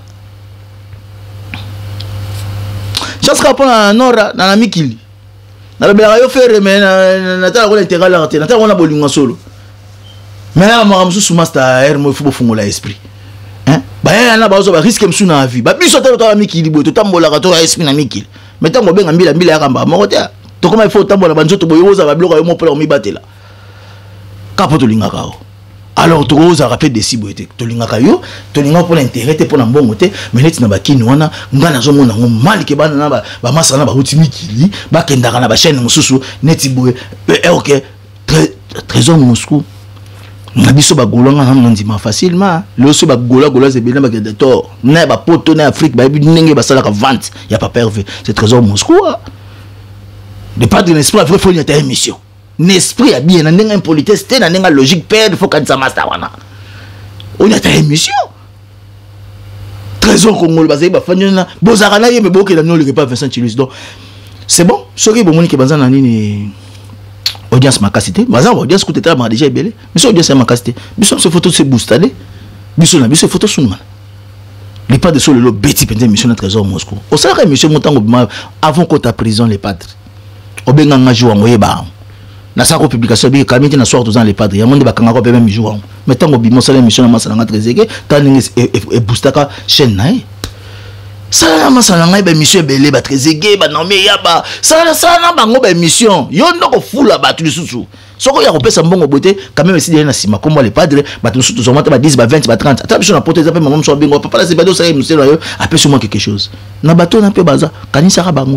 jusqu'à pona nora na mikili na ba yo faire mais na ta ko intégral arte na ta ko na bolingo solo mais na ma musu master air mo fu bofungola esprit hein ba ya na ba zo ba risque msu na vie ba biso ta to mikili bo to tambola ka to esprit na mikili mais tant que benga mbila mbila yakamba moko te to comment il faut tambola banzoto boyoza ba bloka yo mo pela mi batela kapo to linga kao alors to oza rappel des cibles te to linga kayo to linga pour l'intérêt te pour na mbongo te mais net na bakini wana ngana zo mona ngo mal ke bana na ba ba masana ba uti mikili ba kendaka na ba chaîne mususu neti boye OK très trésor Moscou na biso ba golanga na ndima facilement le so ba gola gola ze bena ba gadator na ba poto na Afrique ba ndenge ba sala ka vente ya pas pervé c'est trésor Moscou de pas de l'esprit vrai faut y être émission l'esprit a bien na ndenge impolitesse te na ndenge logique père faut quand ça master wana on y a ta émission trésor Congo ba ze ba fanyona bozara na ye me boke na no le pas Vincent Chiluizi donc c'est bon soki bo moni ke banza na nini audience makasité baza audience côté ta déjà belé mais so audience makasité biso ce photo se boostadé biso na biso photo sunma les pas de sur le bêti pendant mission na trésor Moscou au sera mission montango avant qu'on ta prison les padres obenga ngaju wa moyeba na sa publication bi kamiti na soir dans les padres ya monde bakanga ko même jour mais tango bi mo sala mission na masala nga trésor taninga e boostaka chaîne na ça ma ça na ba mission belé ba trésor ba nommé ya ba ça ça na bango ba mission yo ndoko fula ba tu lisusu soko ya kopesa mbongo boté quand même essayer na sima comme les padres ba tu lisusu zo mata ba dix ba vingt ba trente ata biso na porter ça pe maman so bingo papa la c'est pas do ça monsieur là yo appelle sur moi quelque chose na bato na pe baza kanisa ka bango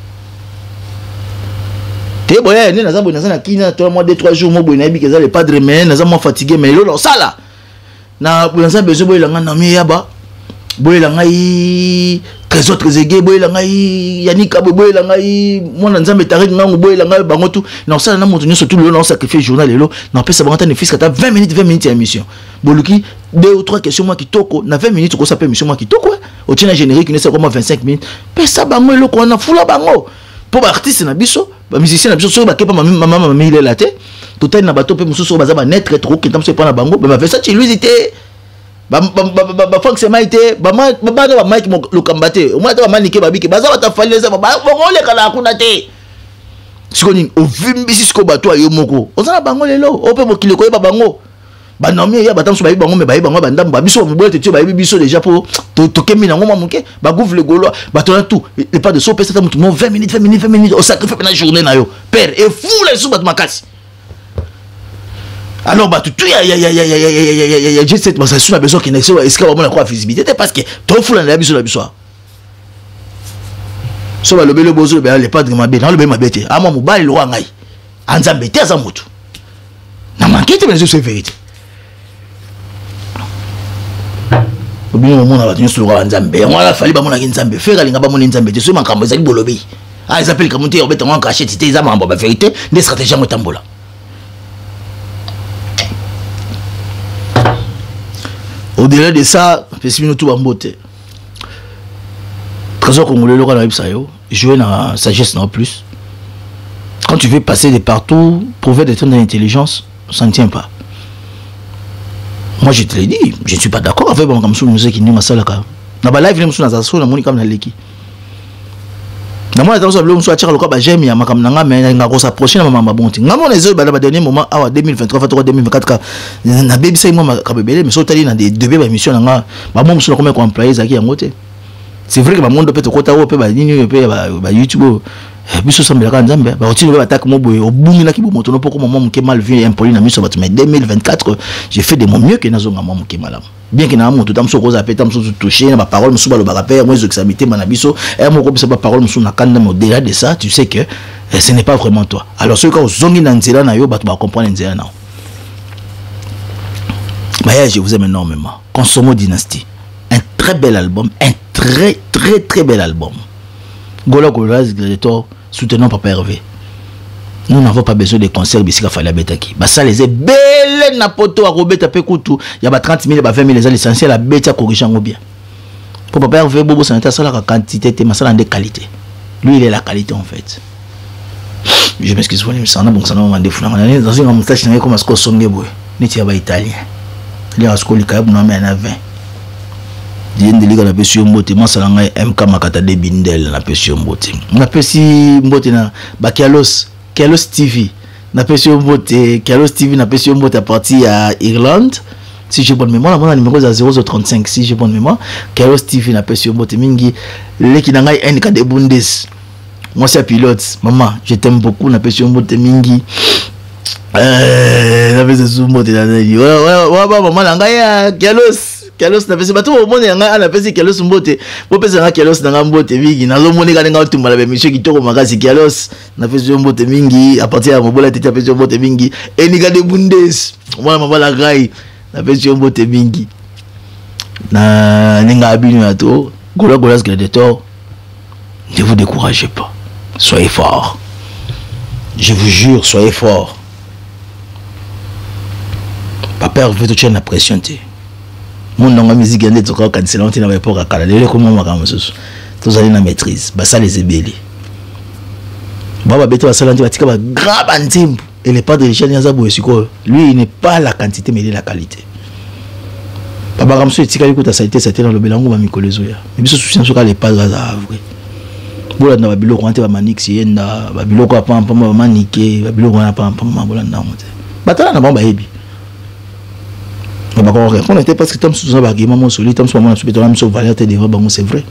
te boya ni na zambo na sana kina to moi deux trois jours mo boy na bi que ça les padres mais na zambo fatigué mais lo ça là na pour ça besoin boy la nga na mi ya ba boye la ngai trésor trésor boye la ngai Yanika boye la ngai mwana nzambe Tariq ngango boye la ngai bango tout na ça na moto nyoso tout le long sacrifier journal lelo na pesa bango tane fils kata vingt minutes vingt minutes ya émission boluki deux ou trois questions moi qui toko na vingt minutes ko ça peut émission moi qui toko au tina générique ne c'est comment vingt-cinq minutes pesa bango eloko na fula bango pour ba artiste na biso ba musicien na biso so ba kepa mama mama mama il est là té total na bato pe mususu baza ba net trop qui tam se prendre bango ba fait ça chez lui était ba ba ba ba fonctionnement était ba ba ba ba Mike le combattre au moins ba manike ba biki baza ba ta fallait ça ba bongo le kala kuna té sikoni o vimbi siko bato ayo moko ozana bango lelo o pe mokile ko ba bango ba nomi ya batam so ba bango me ba bango ba ndambo ba biso mo te tu ba biso déjà pour to kemi na ngoma moke ba gouvre le golo ba tona tout et pas de so pesa tout vingt minutes vingt minutes vingt minutes au sacrifice pendant journée na yo père et fou les sous bat makasi alors bah tout ya ya ya ya ya ya ya ya ya j'ai cette massation a besoin qu'il n'ait est-ce que vraiment la quoi visibilité parce que trop fou la biso la biso so ba lobelo bozo ba le padre mabe na le be mabete ama mobali lo ngai anzambe te za mutu na manquete mais c'est vérité obino mona ba tinso lo nzambe ngala fali ba mona ki nzambe fera linga ba mona nzambe te so makambo ezali bolobi ah ils appellent comme te obeta ngwa cachette te za mambo ba vérité des stratégies ngo tambola. Au-delà de ça, Pessimino tout bambote. Trésor congolais, le roi jouer dans la sagesse non plus. Quand tu veux passer de partout, prouver des trucs d'intelligence, ça ne tient pas. Moi je te l'ai dit, je ne suis pas d'accord avec mon kamsou musique qui n'est pas ça là. Na ba live nous na ça na moni comme na leki. Na moi attention le monsieur atira le quoi ba j'aime ya makam nanga mais nga ko s'approcher na mama bonti. Nga mon les ba dernier moment à deux mille vingt-trois deux mille vingt-quatre na baby say moi ka bébé mais sotali na des deux émissions nanga ba moi monsieur comme employé zaki ya ngote. C'est vrai que ba monde peut te kota pe ba nini pe ba YouTube biso sambela ka nzambe ba otino ba attaque mo boye obungi na kibo moto no poko maman muke mal vu impoli na miso bato mais deux mille vingt-quatre j'ai fait de mon mieux que nazo maman muke malam bien que na moto tam so koza pe tam so toucher na ba parole musu ba lo ba père moi zo examité na biso et mo ko bisa ba parole musu na kanda mais au-delà de ça tu sais que ce n'est pas vraiment toi alors ceux qui zongi na nzela na yo bato ba comprendre nzela na mais je vous aime énormément Consomo Dynastie un très bel album un très très très bel album Golo Golaz Gladiator soutenons Papa Hervé. Nous n'avons pas besoin de concerts bisika fallait betaki. Bah ça les belle na poto à robeta pe kutu, il y a trente mille ba vingt mille les essentiels à betia corriger bien. Pour Papa Hervé bobo ça ça la quantité te masala de qualité. Lui il est la qualité en fait. Je m'excuse pour les ça na bon ça na mandé funa na dans une moustache na comme ce qu'on songe boy. Ni tia ba italien. Il y a ce qu'on lui capable non mais en a vingt. Dien de liga na pesi mbote masalanga M K Makata de Bindel na pesi mbote na pesi mbote na ba Kialos Kialos T V na pesi mbote Kialos T V na pesi mbote à partir à Irlande si j'ai bonne mémoire la numéro à zéro zéro trente-cinq si j'ai bonne mémoire Kialos T V na pesi mbote mingi le ki nanga N K de Bundes moi c'est pilote maman je t'aime beaucoup na pesi mbote mingi euh na pesi mbote na ouais ouais ouais maman nanga ya Kialos Kialos na pesi bato au monde nga ana pesi Kialos mbote bo pesa nga Kialos na mbote mingi nazo moni ka nga tumba la monsieur kitoko makasi Kialos na pesi mbote mingi à partir ya mobola tete pesi mbote mingi eniga de Bundes mwana mabala gai na pesi mbote mingi na ninga abinu ya to Gola Golaz Gladiator ne vous découragez pas soyez forts je vous jure soyez forts Papa Hervé tu as la pression te mon nom musique est tout quand c'est là on n'a pas qu'à la comment on va comme ça tous allez na maîtrise bah ça les ébélés baba beto ça là tu vas tirer grave antim et les pas de l'échelle n'y a pas lui il n'est pas la quantité mais il est la qualité baba comme ça tu as écouté ça été c'était dans le belango ma mikolezo ya mais biso souci sur les pas vrai bola na babilo ko ante ba manix yenda babilo ko pa pa ma manike babilo ko na pa pa ma bola na mote batala na bamba hebi on était parce que Tom sous un argument mon solide Tom soit mon subito même sur valeur te dire bon c'est vrai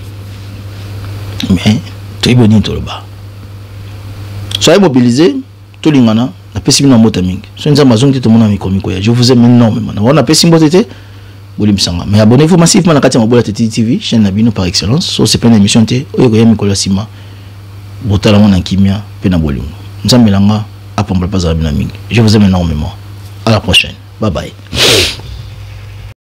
mais très bonito le bas soyez mobilisés tout lingana na pesi bino mota mingi so nza mazongi tout mon ami komiko ya je vous aime énormément on a pesi mbote bolim sanga mais abonnez-vous massivement na kati ya Mabola Teti T V chaîne na bino par excellence so c'est pas une émission te oyo ya mikolo sima botala mon kimia pe na bolingo nzambelanga apomba pas za bina mingi je vous aime énormément à la prochaine bye bye.